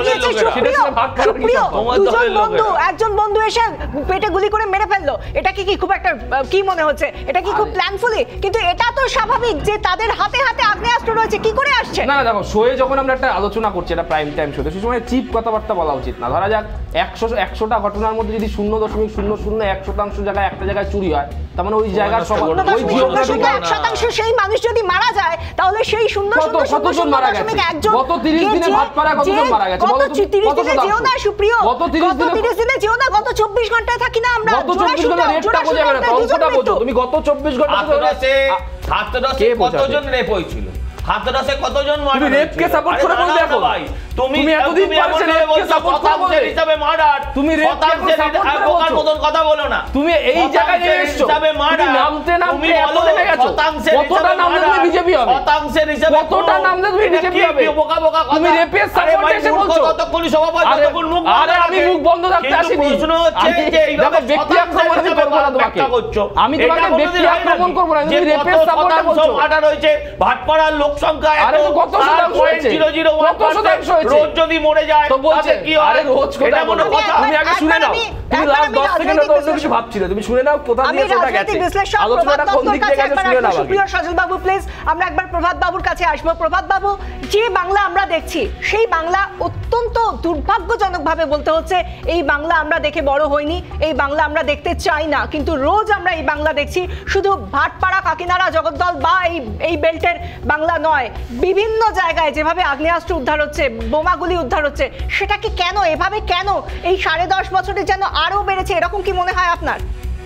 দুজন বন্ধু, একজন বন্ধু এসে পেটে গুলি করে মেরে ফেললো, এটা কি কি খুব একটা কি মনে হচ্ছে? এটা কি খুব প্ল্যানফুলি? কিন্তু এটা তো স্বাভাবিক যে তাদের হাতে হাতে আগ্নেয়াস্ত্র রয়েছে, কি করে আসছে?
না না, দেখো শোয়ে যখন আমরা একটা আলোচনা করছি, এটা প্রাইম টাইম শোতে, সেই সময় চিপ কথাবার্তা বলা উচিত না। ধরা যাক একশো একশোটা ঘটনার মধ্যে যদি শূন্য দশমিক শূন্য শূন্য এক শতাংশ জায়গায় একটা জায়গায় চুরি হয়, তার মানে ওই জায়গার
এক শতাংশ সেই মানুষ যদি মারা যায় তাহলে সেই সুন্দর সুন্দর
কতজন মারা গেছে? গত তিরিশ দিনে ভাটপাড়ায় কতজন মারা গেছে?
গত তিরিশ দিনে যেও না সুপ্রিয়, গত তিরিশ দিনে যেও না, গত চব্বিশ ঘন্টায় থাকি না আমরা?
গত চব্বিশ ঘন্টা রেটটা বোঝা যাবে না, অঙ্কটা বোঝো তুমি। গত চব্বিশ ঘন্টা
হাতরাসে হাতরাসে কতজন রেপ হয়েছিল? হাতরাসে কতজন মারা?
তুমি রেপকে সাপোর্ট করে বলবে এখন?
তুমি
তুমি এতদিন
তুমি
পরে
এমন
সে
ভাবে
রেপকে
বলছো
support করে
শতাংশের
বলবে।
হিসাবে মার্ডার,
তুমি রেপকে
শতাংশের
support করে
বোকার
বলছো।
মতন কথা বলো না।
তুমি এই জায়গায় নিয়ে
শতাংশের
এসছো,
হিসাবে
তুমি
মার্ডার,
নামতে নামতে
তুমি
এত
বলো
নেমে গেছো।
শতাংশের
কতটা
হিসাবে
নামলে তুমি
মার্ডার,
বিজেপি হবে?
শতাংশের হিসাবে
কতটা
খুন।
নামলে তুমি
এটা
বিজেপি
কি
হবে?
বোকা বোকা কথা?
তুমি রেপের
আরে
support
ভাই,
এসে
মূর্খ
বলছো।
ততক্ষণই সভাপতি
আরে
ততক্ষণ মুখ বন্ধ
আরে আমি
রাখে।
মুখ বন্ধ রাখতে
কিন্তু
আসিনি।
প্রশ্ন হচ্ছে
আমি-
যে এইভাবে
দেখো, ব্যক্তি
শতাংশের
আক্রমণ আমি
হিসাবে
করবো না তোমাকে।
ব্যাখ্যা করছো।
আমি তোমাকে
এটা কোনোদিন
ব্যক্তি
হয়
আক্রমণ
নাকি?
করবো না,
যে
তুমি
কত
রেপের support এ
শতাংশ
বলছো।
মার্ডার হয়েছে, ভাটপাড়ার লোক সংখ্যা
আরে তো কত শতাংশ হয়েছে? কত শতাংশ হয়েছে?
রোজ যদি মরে যায়
তো বলছে,
তাতে কি হয়?
আরে রোজ
এটা
কোথায়
কোনো
বলো?
কথা?
তুমি আগে শুনে নাও।
আমি-
তুমি
একবার
লাস্ট
আমি
দশ সেকেন্ডে তো অন্য
রাজনৈতিক
কিছু ভাবছিলে। তুমি শুনে নাও কোথা
আমি
দিয়ে কোথা
রাজনৈতিক
গেছে।
বিশ্লেষক প্রভাত
আলোচনাটা কোন
দত্তর
দিক
কাছে
থেকে গেছে
একবার
শুনে
আসবো।
নাও আগে।
সুপ্রিয় সজল বাবু প্লিজ, আমরা একবার প্রভাত বাবুর কাছে আসবো। প্রভাত বাবু, যে বাংলা আমরা দেখছি সেই বাংলা অত্যন্ত দুর্ভাগ্যজনকভাবে বলতে হচ্ছে এই বাংলা আমরা দেখে বড় হইনি, এই বাংলা আমরা দেখতে চাই না, কিন্তু রোজ আমরা এই বাংলা দেখছি। শুধু ভাটপাড়া, কাকিনাড়া, জগদ্দল বা এই এই বেল্টের বাংলা নয়, বিভিন্ন জায়গায় যেভাবে আগ্নেয়াস্ত্র উদ্ধার হচ্ছে, বোমাগুলি উদ্ধার হচ্ছে, সেটা কি কেন এভাবে কেন এই সাড়ে দশ বছরে যেন আরো বেড়েছে, এরকম কি মনে হয় আপনার?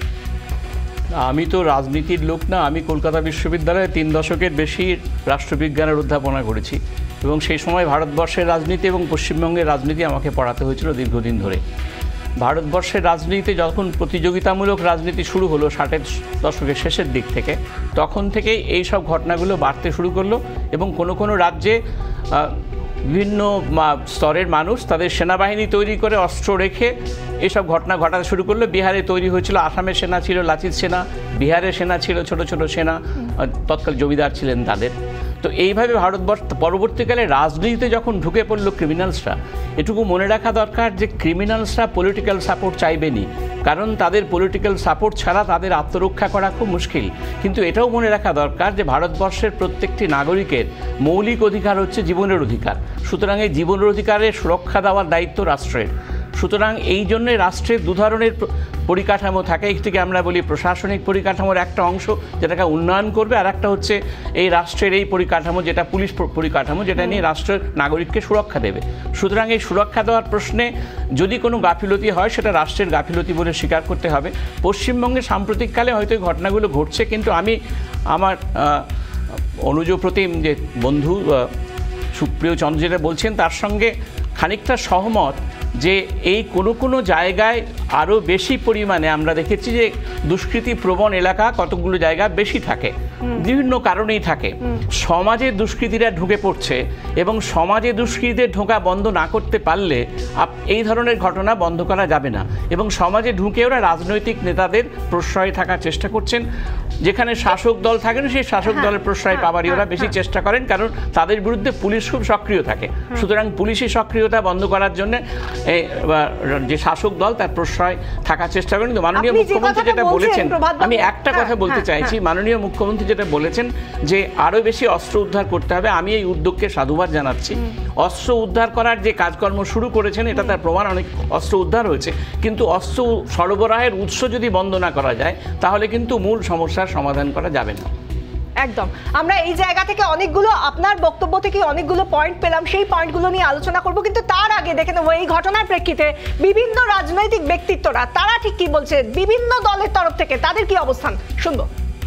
আমি তো রাজনীতির লোক না, আমি কলকাতা বিশ্ববিদ্যালয়ে তিন দশকের বেশি রাষ্ট্রবিজ্ঞানের অধ্যাপনা করেছি এবং সেই সময় ভারতবর্ষের রাজনীতি এবং পশ্চিমবঙ্গের রাজনীতি আমাকে পড়াতে হয়েছিল দীর্ঘদিন ধরে। ভারতবর্ষের রাজনীতিতে যখন প্রতিযোগিতামূলক রাজনীতি শুরু হলো ষাটের দশকের শেষের দিক থেকে, তখন থেকেই এই সব ঘটনাগুলো বাড়তে শুরু করলো এবং কোনো কোনো রাজ্যে বিভিন্ন স্তরের মানুষ তাদের সেনাবাহিনী তৈরি করে অস্ত্র রেখে এইসব ঘটনা ঘটাতে শুরু করলো। বিহারে তৈরি হয়েছিল, আসামের সেনা ছিল লাচিত সেনা, বিহারের সেনা ছিল ছোট ছোট সেনা, তৎকাল জমিদার ছিলেন তাদের। তো এইভাবে ভারতবর্ষ পরবর্তীকালে রাজনীতিতে যখন ঢুকে পড়লো ক্রিমিনালসরা, এটুকু মনে রাখা দরকার যে ক্রিমিনালসরা পলিটিক্যাল সাপোর্ট চাইবেনি, কারণ তাদের পলিটিক্যাল সাপোর্ট ছাড়া তাদের আত্মরক্ষা করা খুব মুশকিল। কিন্তু এটাও মনে রাখা দরকার যে ভারতবর্ষের প্রত্যেকটি নাগরিকের মৌলিক অধিকার হচ্ছে জীবনের অধিকার। সুতরাং এই জীবনের অধিকারের সুরক্ষা দেওয়ার দায়িত্ব রাষ্ট্রের। সুতরাং এই জন্যে রাষ্ট্রের দু ধরনের পরিকাঠামো থাকে। একটিকে আমরা বলি প্রশাসনিক পরিকাঠামোর একটা অংশ যেটাকে উন্নয়ন করবে, আর একটা হচ্ছে এই রাষ্ট্রের এই পরিকাঠামো যেটা পুলিশ পরিকাঠামো, যেটা নিয়ে রাষ্ট্রের নাগরিককে সুরক্ষা দেবে। সুতরাং এই সুরক্ষা দেওয়ার প্রশ্নে যদি কোনো গাফিলতি হয় সেটা রাষ্ট্রের গাফিলতি বলে স্বীকার করতে হবে। পশ্চিমবঙ্গে সাম্প্রতিককালে হয়তো এই ঘটনাগুলো ঘটছে, কিন্তু আমি আমার অনুজ প্রতিম যে বন্ধু সুপ্রিয় চন্দ্র যেটা বলছেন তার সঙ্গে খানিকটা সহমত যে এই কোনো কোনো জায়গায় আরও বেশি পরিমাণে আমরা দেখেছি যে দুষ্কৃতি প্রবণ এলাকা কতগুলো জায়গা বেশি থাকে, বিভিন্ন কারণেই থাকে। সমাজে দুষ্কৃতীরা ঢুকে পড়ছে এবং সমাজে দুষ্কৃতীদের ঢোকা বন্ধ না করতে পারলে এই ধরনের ঘটনা বন্ধ করা যাবে না। এবং সমাজে ঢুকে ওরা রাজনৈতিক নেতাদের প্রশ্রয়ে থাকার চেষ্টা করছেন। যেখানে শাসক দল থাকেন সেই শাসক দলের প্রশ্রয় পাওয়ারই ওরা বেশি চেষ্টা করেন, কারণ তাদের বিরুদ্ধে পুলিশ খুব সক্রিয় থাকে। সুতরাং পুলিশি সক্রিয়তা বন্ধ করার জন্য যে শাসক দল তার প্রশ্রয় থাকার চেষ্টা করেন। কিন্তু মাননীয় মুখ্যমন্ত্রী যেটা বলেছেন, আমি একটা কথা বলতে চাইছি, মাননীয় মুখ্যমন্ত্রী যেটা বলেছেন যে আরও বেশি অস্ত্র উদ্ধার করতে হবে, আমি এই উদ্যোগকে সাধুবাদ জানাচ্ছি। অস্ত্র উদ্ধার করার যে কাজকর্ম শুরু করেছেন এটা তার প্রমাণ, অনেক অস্ত্র উদ্ধার হয়েছে, কিন্তু অস্ত্র সরবরাহের উৎস যদি বন্ধ না করা যায় তাহলে কিন্তু মূল সমস্যার সমাধান করা যাবে না।
একদম। আমরা এই জায়গা থেকে অনেকগুলো আপনার বক্তব্য থেকে অনেকগুলো পয়েন্ট পেলাম, সেই পয়েন্টগুলো নিয়ে আলোচনা করব, কিন্তু তার আগে দেখে নেব এই ঘটনার প্রেক্ষিতে বিভিন্ন রাজনৈতিক ব্যক্তিত্বরা তারা ঠিক কি বলছে, বিভিন্ন দলের তরফ থেকে তাদের কি অবস্থান শুনবো।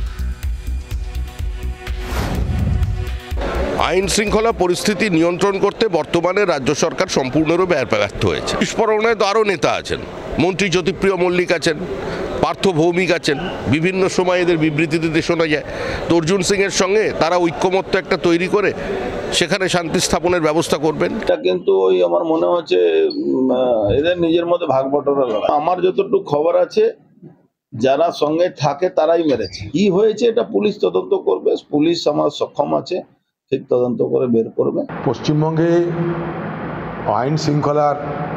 আইন শৃঙ্খলা পরিস্থিতি নিয়ন্ত্রণ করতে বর্তমানে রাজ্য সরকার সম্পূর্ণরূপে ব্যর্থ হয়েছে। বিস্ফোরণে তো আরও নেতা আছেন, মন্ত্রী জ্যোতিপ্রিয় মল্লিক আছেন, পার্থ ভৌমিক আছেন, বিভিন্ন সময় এদের বিবৃতিতে শোনা যায়। তো অর্জুন সিংয়ের সঙ্গে তারা ঐক্যমত্য একটা তৈরি করে সেখানে শান্তি স্থাপনের ব্যবস্থা করবেন।
এটা কিন্তু ওই আমার মনে হচ্ছে এদের নিজের মধ্যে ভাগ বটরা। আমার যতটুকু খবর আছে যারা সঙ্গে থাকে তারাই মেরেছে। কি হয়েছে এটা পুলিশ তদন্ত করবে, পুলিশ আমার সক্ষম আছে ঠিক তদন্ত করে বের করবে।
পশ্চিমবঙ্গে আইন শৃঙ্খলার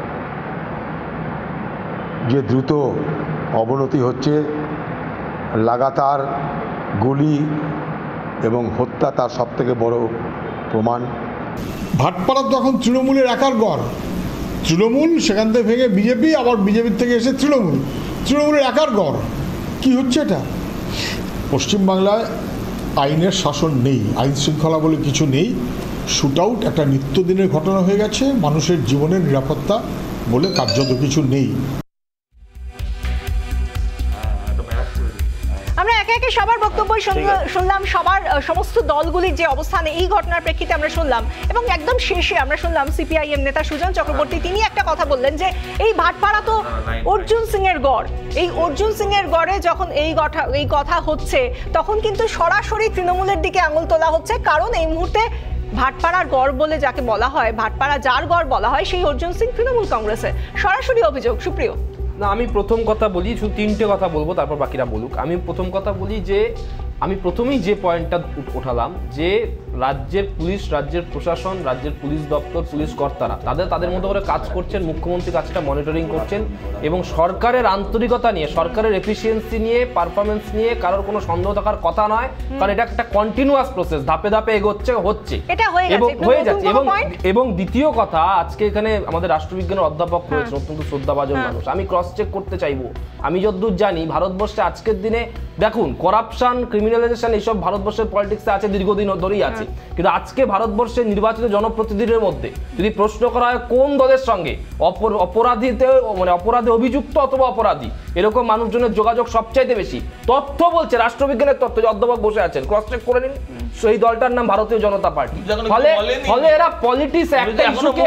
যে দ্রুত অবনতি হচ্ছে, লাগাতার গুলি এবং হত্যা তার সবথেকে বড় প্রমাণ।
ভাটপাড়া তো এখন তৃণমূলের একার গড়, তৃণমূল সেখান থেকে ভেঙে বিজেপি, আবার বিজেপির থেকে এসে তৃণমূল, তৃণমূলের একার গড়। কি হচ্ছে এটা? পশ্চিমবাংলায় আইনের শাসন নেই, আইন শৃঙ্খলা বলে কিছু নেই। শুট আউট একটা নিত্যদিনের ঘটনা হয়ে গেছে, মানুষের জীবনের নিরাপত্তা বলে কার্যত কিছু নেই।
আমরা একে একে থেকে সবার বক্তব্যই শুনলাম, সবার সমস্ত দলগুলির যে অবস্থান এই ঘটনার প্রেক্ষিতে আমরা শুনলাম, এবং একদম শেষে আমরা শুনলাম সিপিআইএম নেতা সুজন চক্রবর্তী তিনি একটা কথা বললেন যে এই ভাটপাড়া তো অর্জুন সিং এর গড়, এই অর্জুন সিং এর গড়ে যখন এই কথা এই কথা হচ্ছে তখন কিন্তু সরাসরি তৃণমূলের দিকে আঙুল তোলা হচ্ছে, কারণ এই মুহূর্তে ভাটপাড়ার গড় বলে যাকে বলা হয়, ভাটপাড়া যার গড় বলা হয় সেই অর্জুন সিং তৃণমূল কংগ্রেসের সরাসরি অভিযোগ। সুপ্রিয়,
না আমি প্রথম কথা বলি, শুধু তিনটে কথা বলবো তারপর বাকিরা বলুক। আমি প্রথম কথা বলি যে আমি প্রথমেই যে পয়েন্টটা উঠালাম যে রাজ্যের পুলিশ, রাজ্যের প্রশাসন, রাজ্যের পুলিশ দপ্তর, পুলিশ কর্তারা তাদের তাদের মতো করে কাজ করছেন, মুখ্যমন্ত্রী কাজটা মনিটরিং করছেন এবং সরকারের আন্তরিকতা নিয়ে, সরকারের এফিসিয়েন্সি নিয়ে, পারফরমেন্স নিয়ে কারোর কোনো সন্দেহ থাকার কথা নয়, কারণ এটা একটা কন্টিনিউয়াস প্রসেস, ধাপে ধাপে এগোচ্ছে, হচ্ছে এবং হয়ে যাচ্ছে। এবং এবং দ্বিতীয় কথা, আজকে এখানে আমাদের রাষ্ট্রবিজ্ঞানের অধ্যাপক রয়েছেন, অত্যন্ত শ্রদ্ধাভাজন মানুষ, আমি ক্রস চেক করতে চাইবো। আমি যতদূর জানি ভারতবর্ষে আজকের দিনে দেখুন করাপশন, ক্রিমিনালাইজেশন এইসব ভারতবর্ষের পলিটিক্সে আছে, দীর্ঘদিন ধরেই আছে, কিন্তু আজকে ভারতবর্ষের নির্বাচিত জনপ্রতিনিধিদের মধ্যে যদি প্রশ্ন করা হয় কোন দলের সঙ্গে অপরাধীতে মানে অপরাধে অভিযুক্ত অথবা অপরাধী এরকম মানুষজনের যোগাযোগ সবচাইতে বেশি, তথ্য বলছে রাষ্ট্রবিজ্ঞানের তথ্য, যে অধ্যাপক বসে আছেন ক্রস চেক করে নিন, সেই দলটার নাম ভারতীয় জনতা পার্টি। ফলে ফলে এরা পলিটিক্স একটা ইস্যুকে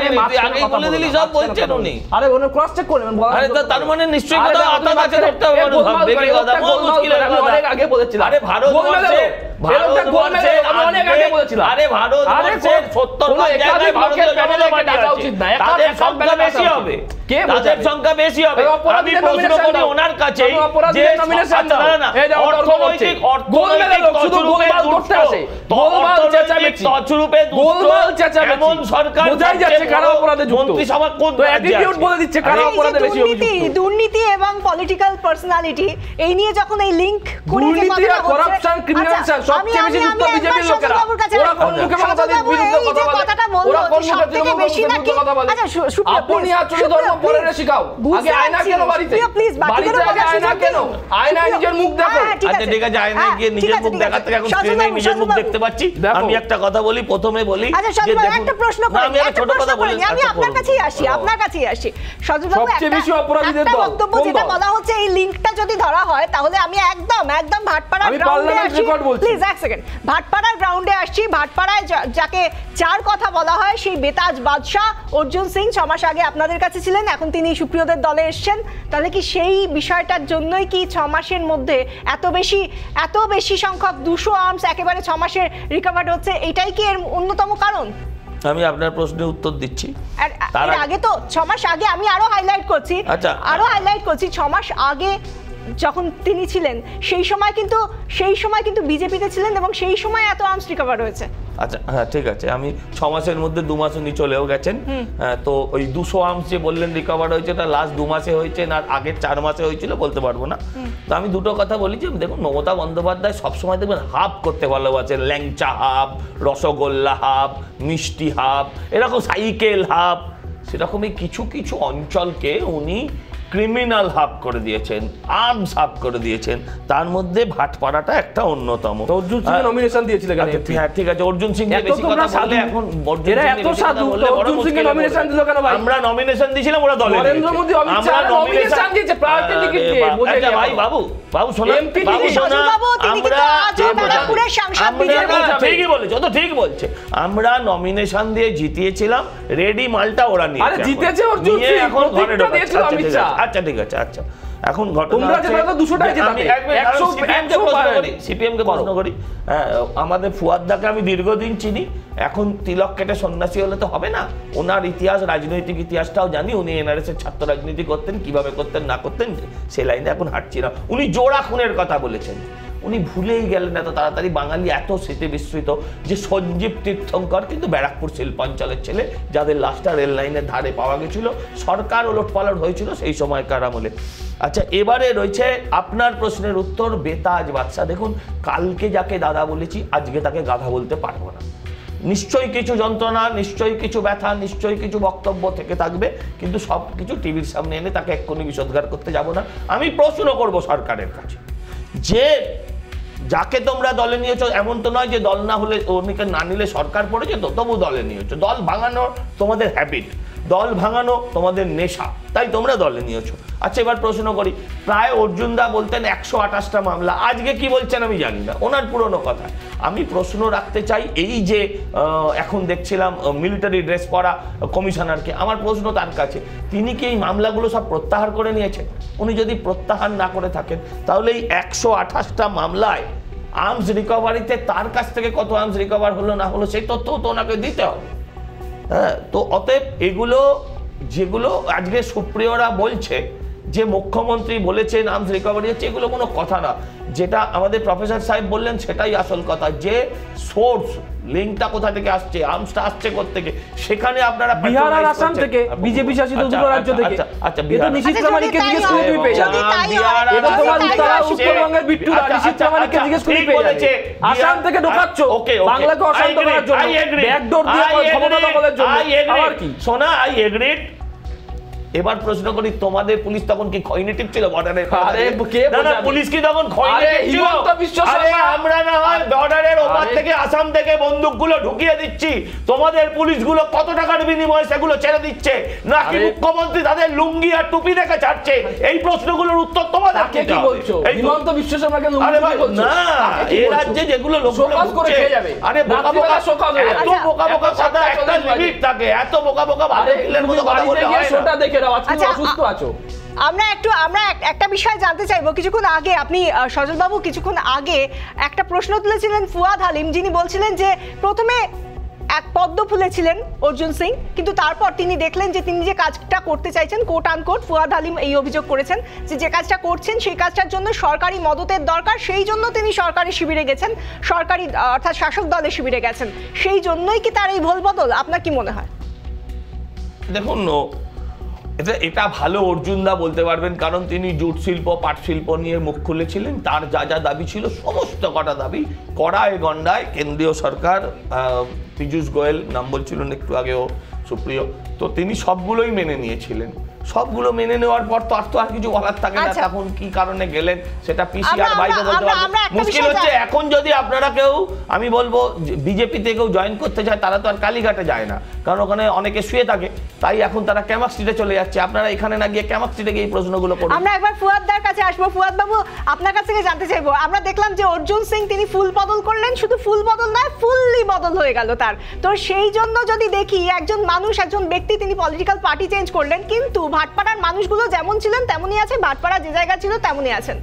বলে দিলি সব বলছেন উনি, আরে ওনে ক্রস চেক করে নেন, আরে তার মানে নিশ্চয়ই কথা আতা কাছে একটা মানুষ ভাববে কি কথা বহু মুশকিল, আমি অনেক আগে বলেছিলাম, আরে ভারতবর্ষে ভারতবর্ষে আমি অনেক আগে বলেছিলাম, আরে ভারতবর্ষে সত্তর টা জায়গায় ভারতীয় জনতা পার্টি আছে, তাদের সংখ্যা বেশি হবে, কে তাদের সংখ্যা বেশি হবে। আমি প্রশ্ন করি ওনার কাছে যে নমিনেশন না না অর্থনৈতিক অর্থনৈতিক তছরূপে করতে আসে, গোলমাল চেঁচামেচি তছরূপে গোলমাল চেঁচামেচি এমন সরকার বোঝাই যাচ্ছে কারা অপরাধে যুক্ত, মন্ত্রিসভা কোন অ্যাটিটিউড বলে দিচ্ছে কারা অপরাধে বেশি অভিযুক্ত।
দুর্নীতি এবং পলিটিক্যাল পার্সোনালিটি এই নিয়ে যখন এই লিংক করে যে কথা
করাপশন, ক্রিমিনালাইজেশন সবচেয়ে বেশি যুক্ত বিজেপির লোকেরা, ওরা কোন মুখে তাদের বিরুদ্ধে কথা বলে, ওরা কোন মুখে তৃণমূল বিরুদ্ধে কথা বলে। আপনি আচরণ ধর্ম পরে শিখাও, আগে আয়না কেন বাড়িতে, বাড়িতে আগে আয়না কেন, আয়নায় নিজের মুখ দেখো। আচ্ছা ঠিক আছে, আয়নায় গিয়ে নিজের মুখ দেখাতে এখন স্ক্রিনে নিজের মুখ দেখতে পাচ্ছি। আমি একটা কথা বলি, প্রথমে বলি যে দেখুন
একটা প্রশ্ন করি, আমি একটা ছোট কথা বলি, আমি আপনার কাছেই আসি, আপনার কাছেই আসি সজল বাবু,
সবচেয়ে বেশি অপরাধীদের দল
বক্তব্য যেটা বলা হচ্ছে এই লিংকটা যদি ধরা হয় তাহলে আমি একদম একদম ভাটপাড়ার গ্রাউন্ডে আসি, প্লিজ এক সেকেন্ড, ভাটপাড়ার গ্রাউন্ডে আসছি, ভাটপাড়ায় যাকে চার কথা বলা হয় সেই বেতাজ বাদশা অর্জুন সিং ছ মাস আগে আপনাদের কাছে ছিলেন, এখন তিনি সুপ্রিয়দের দলে এসছেন, তাহলে কি সেই বিষয়টার জন্যই কি ছ মাসের মধ্যে এত বেশি এত বেশি সংখ্যক দুশো আর্মস একেবারে ছ মাসের রিকভার্ড হচ্ছে, এটাই কি এর অন্যতম কারণ?
আমি আপনার প্রশ্নের উত্তর দিচ্ছি।
তার আগে তো ছ মাস আগে আমি আরো হাইলাইট করছি, আরো হাইলাইট করছি ছ মাস আগে যখন তিনি ছিলেন সেই সময় কিন্তু সেই সময় কিন্তু বিজেপিতে ছিলেন এবং সেই সময় এত আর্মস রিকভার হয়েছে।
আচ্ছা হ্যাঁ ঠিক আছে, আমি ছ মাসের মধ্যে দু মাস উনি চলেও গেছেন, তো ওই দুশো আর্মস যে বললেন রিকভার হয়েছে এটা লাস্ট দু মাসে হয়েছে না আগের চার মাসে হয়েছিল বলতে পারবো না। তো আমি দুটো কথা বলি যে দেখুন মমতা বন্দ্যোপাধ্যায় সবসময় দেখবেন হাব করতে ভালোবাসেন, ল্যাংচা হাব, রসগোল্লা হাব, মিষ্টি হাব, এরকম সাইকেল হাব, সেরকমই কিছু কিছু অঞ্চলকে উনি ক্রিমিনাল হাব করে দিয়েছেন, আর্মস হাব করে দিয়েছেন, তার মধ্যে ভাটপাড়াটা একটা অন্যতম।
অর্জুন সিং নমিনেশন দিয়েছিল,
হ্যাঁ ঠিক আছে, অর্জুন সিং এর বেশি কথা বলে এখন অর্জুন সিং এর নমিনেশন দিল কেন ভাই? আমরা নমিনেশন দিয়েছিলাম, ওরা দলে নরেন্দ্র মোদি অমিত শাহ নমিনেশন দিয়েছে প্রায়োরিটি টিকিট দিয়ে, বোঝা যায় ভাই। বাবু বাবু শোনা, বাবু শোনা, আমরা পুরো সাংসদ বিজেপি ঠিকই বলেছে, তো ঠিক বলছে, আমরা নমিনেশন দিয়ে জিতিয়েছিলাম, রেডি মালটা ওরা নিয়ে
আরে জিতেছে অর্জুন সিং, এখন ঘরে ঢোকাচ্ছে অমিত শাহ।
আচ্ছা ঠিক আছে, আচ্ছা এখন ঘটনা সিপিএম কে প্রশ্ন করি, আমাদের ফুয়াদ দাকে আমি দীর্ঘদিন চিনি, এখন তিলক কেটে সন্ন্যাসী হলে তো হবে না, ওনার ইতিহাস রাজনৈতিক ইতিহাসটাও জানি, উনি এনআরএস এর ছাত্র রাজনীতি করতেন, কিভাবে করতেন না করতেন সে লাইনে এখন হাঁটছি না। উনি জোড়া খুনের কথা বলেছেন, উনি ভুলেই গেলেন এত তাড়াতাড়ি, বাঙালি এত স্মৃতি বিস্মৃত যে সঞ্জীব তীর্থঙ্কর কিন্তু ব্যারাকপুর শিল্পাঞ্চলের ছেলে, যাদের লাশটা রেল লাইনের ধারে পাওয়া গেছিল, সরকার ওলটপালট হয়েছিল সেই সময়কার আমলে। আচ্ছা এবারে রয়েছে আপনার প্রশ্নের উত্তর, বেতাজ বাদশা। দেখুন কালকে যাকে দাদা বলেছি আজকে তাকে গাধা বলতে পারবো না, নিশ্চয়ই কিছু যন্ত্রণা, নিশ্চয়ই কিছু ব্যথা, নিশ্চয়ই কিছু বক্তব্য থেকে থাকবে, কিন্তু সব কিছু টিভির সামনে এনে তাকে এক্ষুনি বিষোদ্গার করতে যাব না। আমি প্রশ্ন করব সরকারের কাছে যে যাকে তোমরা দলে নিয়েছো, এমন তো নয় যে দল না হলে ওনিকে না নিলে সরকার পড়েছে, তো তবু দলে নিয়েছো, দল ভাঙানোর তোমাদের হ্যাবিট, দল ভাঙানো তোমাদের নেশা, তাই তোমরা দলে নিয়েছো। আচ্ছা এবার প্রশ্ন করি, প্রায় অর্জুন দা বলতেন একশো আঠাশটা মামলা, আজকে কি বলছেন আমি জানি না, ওনার পুরনো কথা। আমি প্রশ্ন রাখতে চাই, এই যে এখন দেখছিলাম মিলিটারি ড্রেস পরা কমিশনারকে, আমার প্রশ্ন তার কাছে, তিনি কি এই মামলাগুলো সব প্রত্যাহার করে নিয়েছেন? উনি যদি প্রত্যাহার না করে থাকেন তাহলে এই একশো আঠাশটা মামলায় আর্মস রিকভারিতে তার কাছ থেকে কত আর্মস রিকভার হলো না হলো সেই তথ্য তো ওনাকে দিতে হবে। হ্যাঁ, তো অতএব এগুলো যেগুলো আজকে সুপ্রিয়রা বলছে যে মুখ্যমন্ত্রী বলেছেন আর্মস রিকভারি হচ্ছে, এগুলো কোনো কথা না। যেটা আমাদের প্রফেসর সাহেব বললেন সেটাই আসল কথা, যে সোর্স লিঙ্কটা কোথা থেকে আসছে, আর্মসটা আসছে কোথা থেকে, সেখানে আপনারা
বিহার আর আসাম থেকে বিজেপি শাসিত দুটো রাজ্য থেকে। আচ্ছা বিহার নিশীথ প্রামাণিককে জিজ্ঞেস করে তুমি পেয়ে যাবে, এটা তোমার উত্তরা উত্তরবঙ্গের বিট্টুরা নিশীথ প্রামাণিককে জিজ্ঞেস করে পেয়ে যাবে। আসাম থেকে ঢোকাচ্ছ বাংলাকে অশান্ত করার জন্য, ব্যাকডোর দিয়ে ক্ষমতা দখলের জন্য। আবার কি
সোনা, আই এগ্রিড। এবার প্রশ্ন করি, তোমাদের পুলিশ তখন কি খৈনি টিপছিল বর্ডারের?
আরে কে
না, পুলিশ কি তখন খৈনি টিপছিল? আরে আমরা না হয় বর্ডারের ওপার থেকে আসাম থেকে বন্দুকগুলো ঢুকিয়ে দিচ্ছি, তোমাদের পুলিশগুলো কত টাকার বিনিময়ে সেগুলো ছেড়ে দিচ্ছে, নাকি মুখ্যমন্ত্রী তাদের লুঙ্গি আর টুপি দেখে ছাড়ছে? এই প্রশ্নগুলোর উত্তর তোমাদের
কি বলছো? হিমন্ত বিশ্ব শর্মাকে লুঙ্গি বলছো
না? এই রাজ্যে যেগুলো লোকগুলো
করে খেয়ে যাবে,
আরে বোকা বোকা শোকাজ হয়ে এত বোকা বোকা কথা, একটা লিমিট থাকে, এত বোকা বোকা ভালো কিলের মতো কথা বলতে হয় না।
সেটা দেখে অসুস্থ আছো।
আমরা একটু আমরা একটা বিষয় জানতে চাইবো, কিছুক্ষণ আগে আপনি সজল বাবু কিছুক্ষণ আগে একটা প্রশ্ন তুলেছিলেন ফুয়াদ হালিম, যিনি বলছিলেন যে প্রথমে এক পদ্ম ফুলেছিলেন অর্জুন সিং, কিন্তু তারপর তিনি দেখলেন যে তিনি যে কাজটা করতে চাইছেন, কোট আনকোট ফুয়াদ হালিম এই অভিযোগ করেছেন যে যে কাজটা করছেন সেই কাজটার জন্য সরকারি মদতের দরকার, সেই জন্য তিনি সরকারি শিবিরে গেছেন, সরকারি অর্থাৎ শাসক দলের শিবিরে গেছেন, সেই জন্যই কি তার এই ভুল বদল? আপনার কি মনে হয়?
দেখুন, এটা এটা ভালো অর্জুনদা বলতে পারবেন, কারণ তিনি জুট শিল্প পাট শিল্প নিয়ে মুখ খুলেছিলেন। তার যা যা দাবি ছিল সমস্ত কটা দাবি কড়ায় গন্ডায় কেন্দ্রীয় সরকার, পীযূষ গোয়েল নাম বলছিলেন একটু আগেও সুপ্রিয়, তো তিনি সবগুলোই মেনে নিয়েছিলেন। সবগুলো মেনে নেওয়ার পর তো আর তো আর কিছু বলার থাকে না, তখন কি কারণে গেলেন সেটা পিসিআর বাইরে বলতে পারবে। মুশকিল হচ্ছে এখন যদি আপনারা কেউ, আমি বলবো বিজেপিতে কেউ জয়েন করতে চায়, তারা তো আর কালীঘাটে যায় না, কারণ ওখানে অনেকে শুয়ে থাকে, তাই এখন তারা ক্যামাক স্ট্রিটে চলে যাচ্ছে। আপনারা এখানে না গিয়ে ক্যামাক স্ট্রিটে গিয়ে এই প্রশ্নগুলো করুন।
আমরা একবার ফুয়াদদার কাছে আসবো। ফুয়াদ বাবু, আপনার কাছ থেকে জানতে চাইবো, আমরা দেখলাম যে অর্জুন সিং তিনি ফুল বদল করলেন, শুধু ফুল বদল নয় ফুললি বদল হয়ে গেল তার। তো সেই জন্য যদি দেখি একজন মানুষ, একজন ব্যক্তি তিনি পলিটিক্যাল পার্টি চেঞ্জ করলেন, কিন্তু ভাটপাড়ার মানুষগুলো যেমন ছিলেন তেমনই আছে, ভাটপাড়া যে জায়গা ছিল তেমনই আছেন।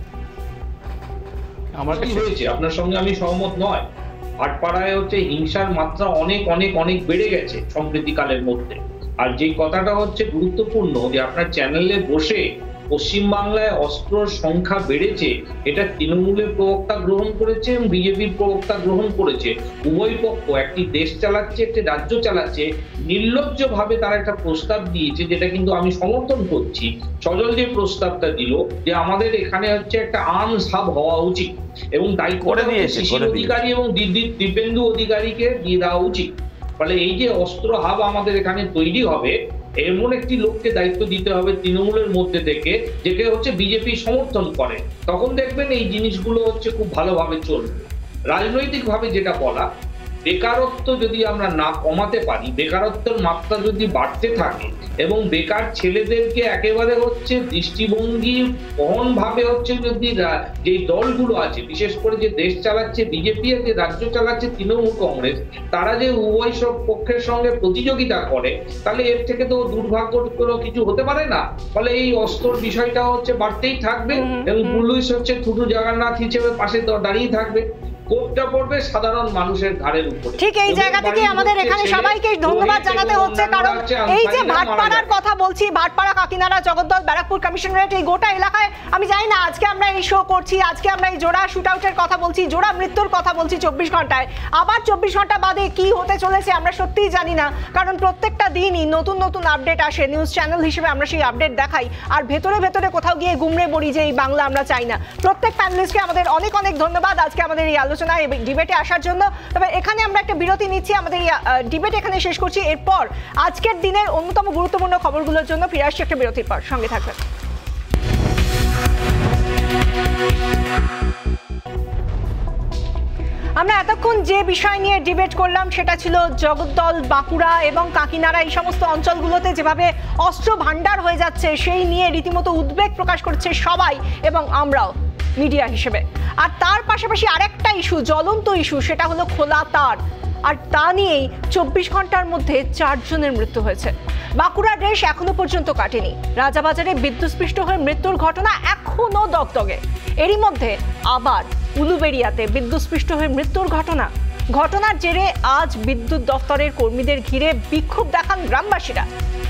আমার কি হয়েছে, আপনার সঙ্গে আমি সহমত নয়। ভাটপাড়ায় হচ্ছে হিংসার মাত্রা অনেক অনেক অনেক বেড়ে গেছে সম্প্রতিকালের মধ্যে। আর যে কথাটা হচ্ছে গুরুত্বপূর্ণ, যে আপনার চ্যানেলে বসে পশ্চিমবাংলায় অস্ত্রর সংখ্যা বেড়েছে, এটা তৃণমূলের প্রবক্তা গ্রহণ করেছে এবং বিজেপির প্রবক্তা গ্রহণ করেছে। উভয় পক্ষ একটি দেশ চালাচ্ছে, একটি রাজ্য চালাচ্ছে, নির্লজ্জভাবে তারা একটা প্রস্তাব দিয়েছে, যেটা কিন্তু আমি সমর্থন করছি। সজল যে প্রস্তাবটা দিল যে আমাদের এখানে হচ্ছে একটা আর্মস হাব হওয়া উচিত এবং দায়িত্ব শিশির অধিকারী এবং দিব্যেন্দু অধিকারীকে দিয়ে দেওয়া উচিত। ফলে এই যে অস্ত্র হাব আমাদের এখানে তৈরি হবে, এমন একটি লোককে দায়িত্ব দিতে হবে তৃণমূলের মধ্যে থেকে, যেটা হচ্ছে বিজেপি সমর্থন করে। তখন দেখবেন এই জিনিসগুলো হচ্ছে খুব ভালোভাবে চলবে। রাজনৈতিকভাবে যেটা বলা, বেকারত্ব যদি আমরা না কমাতে পারি, বেকারত্বের মাত্রা যদি বাড়তে থাকে এবং বেকার ছেলেদেরকে একেবারে হচ্ছে দৃষ্টিভঙ্গি বহন ভাবে হচ্ছে যদি যে দলগুলো আছে, বিশেষ করে যে দেশ চালাচ্ছে বিজেপি আর যে রাজ্য চালাচ্ছে তৃণমূল কংগ্রেস, তারা যে উভয় সব পক্ষের সঙ্গে প্রতিযোগিতা করে, তাহলে এর থেকে তো দুর্ভাগ্য কোনো কিছু হতে পারে না। ফলে এই অস্ত্রর বিষয়টা হচ্ছে বাড়তেই থাকবে এবং পুলিশ হচ্ছে ঠুটু জগন্নাথ হিসেবে পাশে দাঁড়িয়ে থাকবে, কোপটা পড়বে সাধারণ মানুষের ঘাড়ের উপরে।
ঠিক এই জায়গা থেকে আমাদের এখানে সবাইকে ধন্যবাদ জানাতে হচ্ছে, কারণ এই যে ভাটপাড়ার কথা বলছি, ভাটপাড়া, কাকিনাড়া, জগদ্দল, ব্যারাকপুর কমিশনারেট, এই গোটা এলাকায় আমি জানি না আজকে আমরা এই শো করছি, আজকে আমরা এই জোড়া শুট আউটের কথা বলছি, জোড়া মৃত্যুর কথা বলছি চব্বিশ ঘন্টায়, আবার চব্বিশ ঘন্টা বাদে কি হতে চলেছে আমরা সত্যিই জানি না, কারণ প্রত্যেকটা দিনই নতুন নতুন আপডেট আসে। নিউজ চ্যানেল হিসেবে আমরা সেই আপডেট দেখাই, আর ভেতরে ভেতরে কোথাও গিয়ে গুমড়ে পড়ি যে এই বাংলা আমরা চাই না। প্রত্যেক প্যানেলিস্টকে আমাদের অনেক অনেক ধন্যবাদ আজকে আমাদের এই আলোচনায় ডিবেটে আসার জন্য। তবে এখানে আমরা একটা বিরতি নিচ্ছি, আমাদের এই ডিবেট এখানে শেষ করছি। এরপর আজকের দিনের অন্যতম গুরুত্বপূর্ণ খবরগুলোর জন্য ফিরে আসছি একটা বিরতির পর, সঙ্গে থাকবেন। আমরা এতক্ষণ যে বিষয় নিয়ে ডিবেট করলাম সেটা ছিল জগদ্দল, বাঁকুড়া এবং কাকিনাড়া এই সমস্ত অঞ্চলগুলোতে যেভাবে অস্ত্র ভান্ডার হয়ে যাচ্ছে সেই নিয়ে রীতিমতো উদ্বেগ প্রকাশ করছে সবাই এবং আমরাও মিডিয়া হিসেবে। আর তার পাশাপাশি আরেকটা ইস্যু, জ্বলন্ত ইস্যু, সেটা হলো খোলা তার। আর তা নিয়েই চব্বিশ ঘন্টার মধ্যে চারজনের মৃত্যু হয়েছে। বাঁকুড়ার রেশ এখনো পর্যন্ত কাটেনি। রাজাবাজারে বিদ্যুৎস্পৃষ্ট হয়ে মৃত্যুর ঘটনা এখনো দগদগে। এরই মধ্যে আবার উলুবেড়িয়াতে বিদ্যুৎস্পৃষ্ট হয়ে মৃত্যুর ঘটনা। ঘটনার জেরে আজ বিদ্যুৎ দপ্তরের কর্মীদের ঘিরে বিক্ষোভ দেখান গ্রামবাসীরা।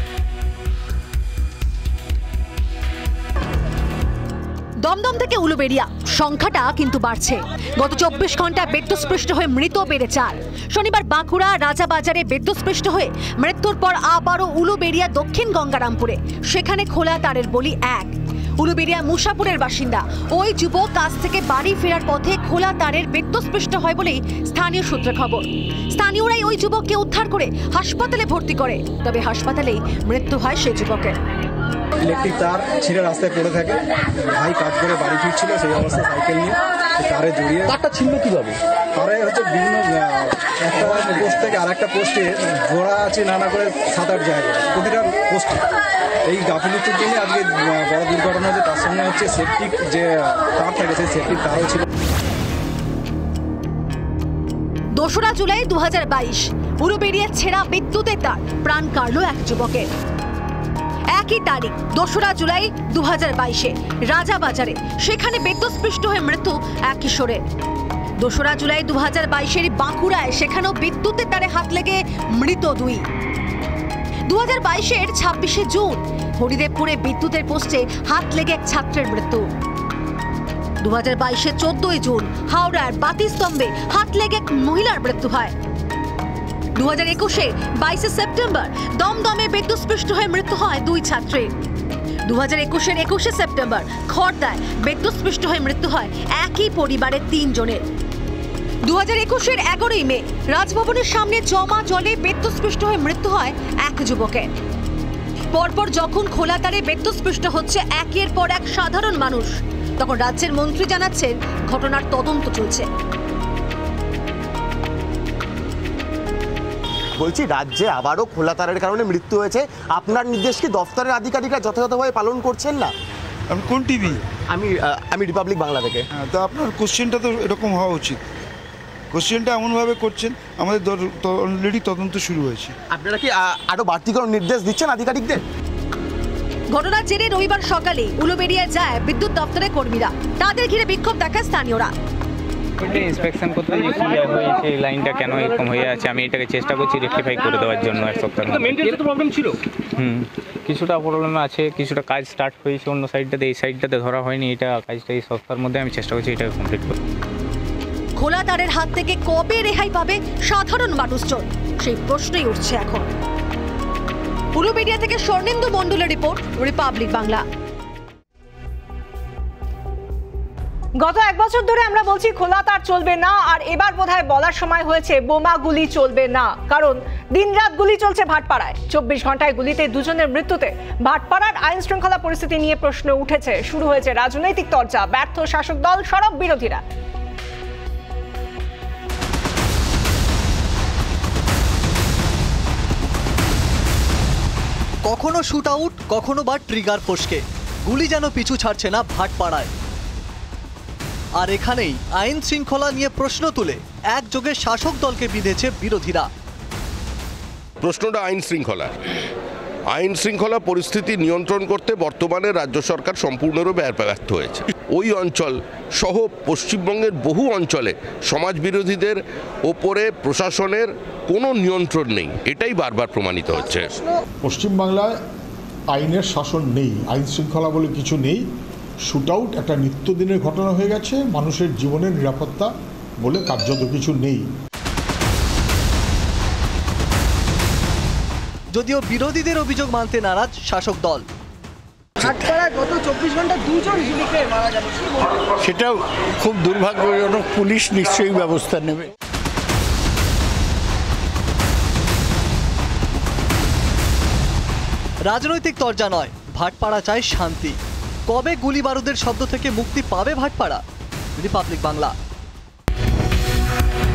দমদম থেকে উলুবেড়িয়া সংখ্যাটা কিন্তু বাড়ছে। গত চব্বিশ ঘন্টায় বিদ্যুৎস্পৃষ্ট হয়ে মৃত বেড়ে চার। শনিবার বাঁকুড়া রাজাবাজারে বিদ্যুৎস্পৃষ্ট হয়ে মৃত্যুর পর আবারও উলুবেড়িয়া দক্ষিণ গঙ্গারামপুরে, সেখানে খোলা তারের বলি এক। উলুবেড়িয়া মুসাপুরের বাসিন্দা ওই যুবক কাজ থেকে বাড়ি ফেরার পথে খোলা তারের বিদ্যুৎস্পৃষ্ট হয় বলেই স্থানীয় সূত্রে খবর। স্থানীয়রাই ওই যুবককে উদ্ধার করে হাসপাতালে ভর্তি করে, তবে হাসপাতালেই মৃত্যু হয় সেই যুবকের।
ইলেকট্রিক তার ছিঁড়ে রাস্তায় পড়ে থাকে। ভাই কাজ করে বাড়ি ফিরছিল, সেই অবস্থায় সাইকেল নিয়ে তারে জড়িয়ে। তারটা ছিল কিভাবে? তারে হচ্ছে বিভিন্ন একটা পোস্ট থেকে আর একটা পোস্টে জোড়া আছে নানা করে সাত আট জায়গায়, প্রতিটা পোস্টে। এই গাফিলতির জন্য আজকে বড় দুর্ঘটনা হচ্ছে। তার সঙ্গে হচ্ছে সেপটিক যে তার থাকে সেই সেপটিক তারও ছিল।
দোসরা জুলাই দু হাজার বাইশ উলুবেড়িয়া ছেঁড়া বিদ্যুতের তার, প্রাণ কাড়ল এক যুবকের। একই তারিখ দোসরা জুলাই দু হাজার বাইশে রাজাবাজারে, সেখানে বিদ্যুৎস্পৃষ্ট হয়ে মৃত্যু এক কিশোরের। দোসরা জুলাই দু হাজার বাইশের বাঁকুড়ায়, সেখানেও বিদ্যুতের তারে হাত লেগে মৃত দুই। দু হাজার বাইশের ছাব্বিশে জুন হরিদেবপুরে বিদ্যুতের পোস্টে হাত লেগে এক ছাত্রের মৃত্যু। দু হাজার বাইশের চোদ্দই জুন হাওড়ার বাতিস্তম্ভে হাত লেগে এক মহিলার মৃত্যু হয়। দু হাজার একুশে বাইশে সেপ্টেম্বর দমদমে বিদ্যুৎস্পৃষ্ট হয়ে মৃত্যু হয় দুই ছাত্রের। দু হাজার একুশের একুশে সেপ্টেম্বর খড়দায় বিদ্যুৎস্পৃষ্ট হয়ে মৃত্যু হয় একই পরিবারের তিনজনের। দু হাজার একুশের এগারোই মে রাজভবনের সামনে জমা জলে বিদ্যুৎস্পৃষ্ট হয়ে মৃত্যু হয় এক যুবকের। পরপর যখন খোলা তারে বিদ্যুৎস্পৃষ্ট হচ্ছে একের পর এক সাধারণ মানুষ, তখন রাজ্যের মন্ত্রী জানাচ্ছেন ঘটনার তদন্ত চলছে।
বলছি, রাজ্যে আবারও খোলা তারের কারণে মৃত্যু হয়েছে, আপনার নির্দেশ কি দফতরের আধিকারিকরা যথাযথভাবে পালন করছেন না?
আমি কোন টিভি?
আমি আমি রিপাবলিক বাংলা থেকে।
হ্যাঁ, তো আপনার কোশ্চেনটা তো এরকম হওয়া উচিত। কোশ্চেনটা এমনভাবে করছেন, আমাদের অলরেডি তদন্ত শুরু হয়েছে।
আপনারা কি আরও বাড়তি কোনো নির্দেশ দিচ্ছেন আধিকারিকদের?
ঘটনার জেরে রবিবার সকালে উলুবেড়িয়া যায় বিদ্যুৎ দপ্তরের কর্মীরা। তাদের ঘিরে বিক্ষোভ দেখায় স্থানীয়রা।
এটা ইন্সপেকশন করতে যে কি হয়েছে, এই লাইনটা কেন এরকম হয়ে আছে, আমি এটাকে চেষ্টা করছি রেকটিফাই করে দেওয়ার জন্য এক সপ্তাহের মধ্যে। মেইনটেইন তো প্রবলেম ছিল। হুম, কিছুটা প্রবলেম আছে, কিছুটা কাজ স্টার্ট হয়েছে অন্য সাইডটাতে, এই সাইডটাতে ধরা হয়নি। এটা কাজটা এই সপ্তাহের মধ্যে আমি চেষ্টা করছি এটাকে কমপ্লিট করতে।
খোলা তারের হাত থেকে কবে রেহাই পাবে সাধারণ মানুষজন, সেই প্রশ্নই উঠছে এখন। উলুবেড়িয়া থেকে স্বর্ণেন্দু মণ্ডলের রিপোর্ট, রিপাবলিক বাংলা।
গত এক বছর ধরে আমরা বলছি খোলা তার চলবে না, আর এবার বোধহয় বলার সময় হয়েছে বোমা গুলি চলবে না। কারণ দিনরাত গুলি চলছে ভাটপাড়ায়। চব্বিশ ঘন্টায় গুলিতে দুজনের মৃত্যুতে ভাটপাড়ার আইন শৃঙ্খলা পরিস্থিতি নিয়ে প্রশ্ন উঠেছে। শুরু হয়েছে রাজনৈতিক চর্চা, ব্যর্থ শাসক দল, সরব বিরোধীরা।
কখনো শুট আউট, কখনো বা ট্রিগার ফসকে গুলি যেন পিছু ছাড়ছে না ভাটপাড়ায়। আর এখানেই আইন শৃঙ্খলা নিয়ে প্রশ্ন তুলে একযোগে শাসক দলকে বিঁধেছে বিরোধীরা।
প্রশ্নটা আইন শৃঙ্খলা আইন শৃঙ্খলা পরিস্থিতি নিয়ন্ত্রণ করতে বর্তমানে রাজ্য সরকার সম্পূর্ণরূপে ব্যর্থ হয়েছে। ওই অঞ্চল সহ পশ্চিমবঙ্গের বহু অঞ্চলে সমাজ বিরোধীদের ওপরে প্রশাসনের কোনো নিয়ন্ত্রণ নেই, এটাই বারবার প্রমাণিত হচ্ছে।
পশ্চিমবাংলায় আইনের শাসন নেই, আইন শৃঙ্খলা বলে কিছু নেই। শুট আউট একটা নিত্যদিনের ঘটনা হয়ে গেছে, মানুষের জীবনের নিরাপত্তা বলে কার্যত কিছু নেই।
যদিও বিরোধীদের অভিযোগ মানতে নারাজ শাসক দল।
ভাটপাড়ায় গত চব্বিশ ঘন্টা দুজন গুলি খেয়ে মারা গেল,
সেটাও খুব দুর্ভাগ্যজনক। পুলিশ নিশ্চয়ই ব্যবস্থা নেবে।
রাজনৈতিক তরজা নয়, ভাটপাড়া চায় শান্তি। কবে গুলি বারুদের শব্দ থেকে মুক্তি পাবে ভাটপাড়া? রিপাবলিক বাংলা।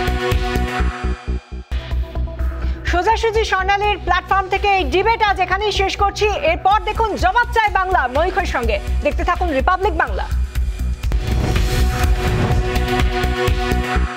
সোজাসুজি স্বর্ণালীর প্ল্যাটফর্ম থেকে এই ডিবেট আজ এখানেই শেষ করছি। এরপর দেখুন জবাব চাই বাংলা মৈখের সঙ্গে। দেখতে থাকুন রিপাবলিক বাংলা।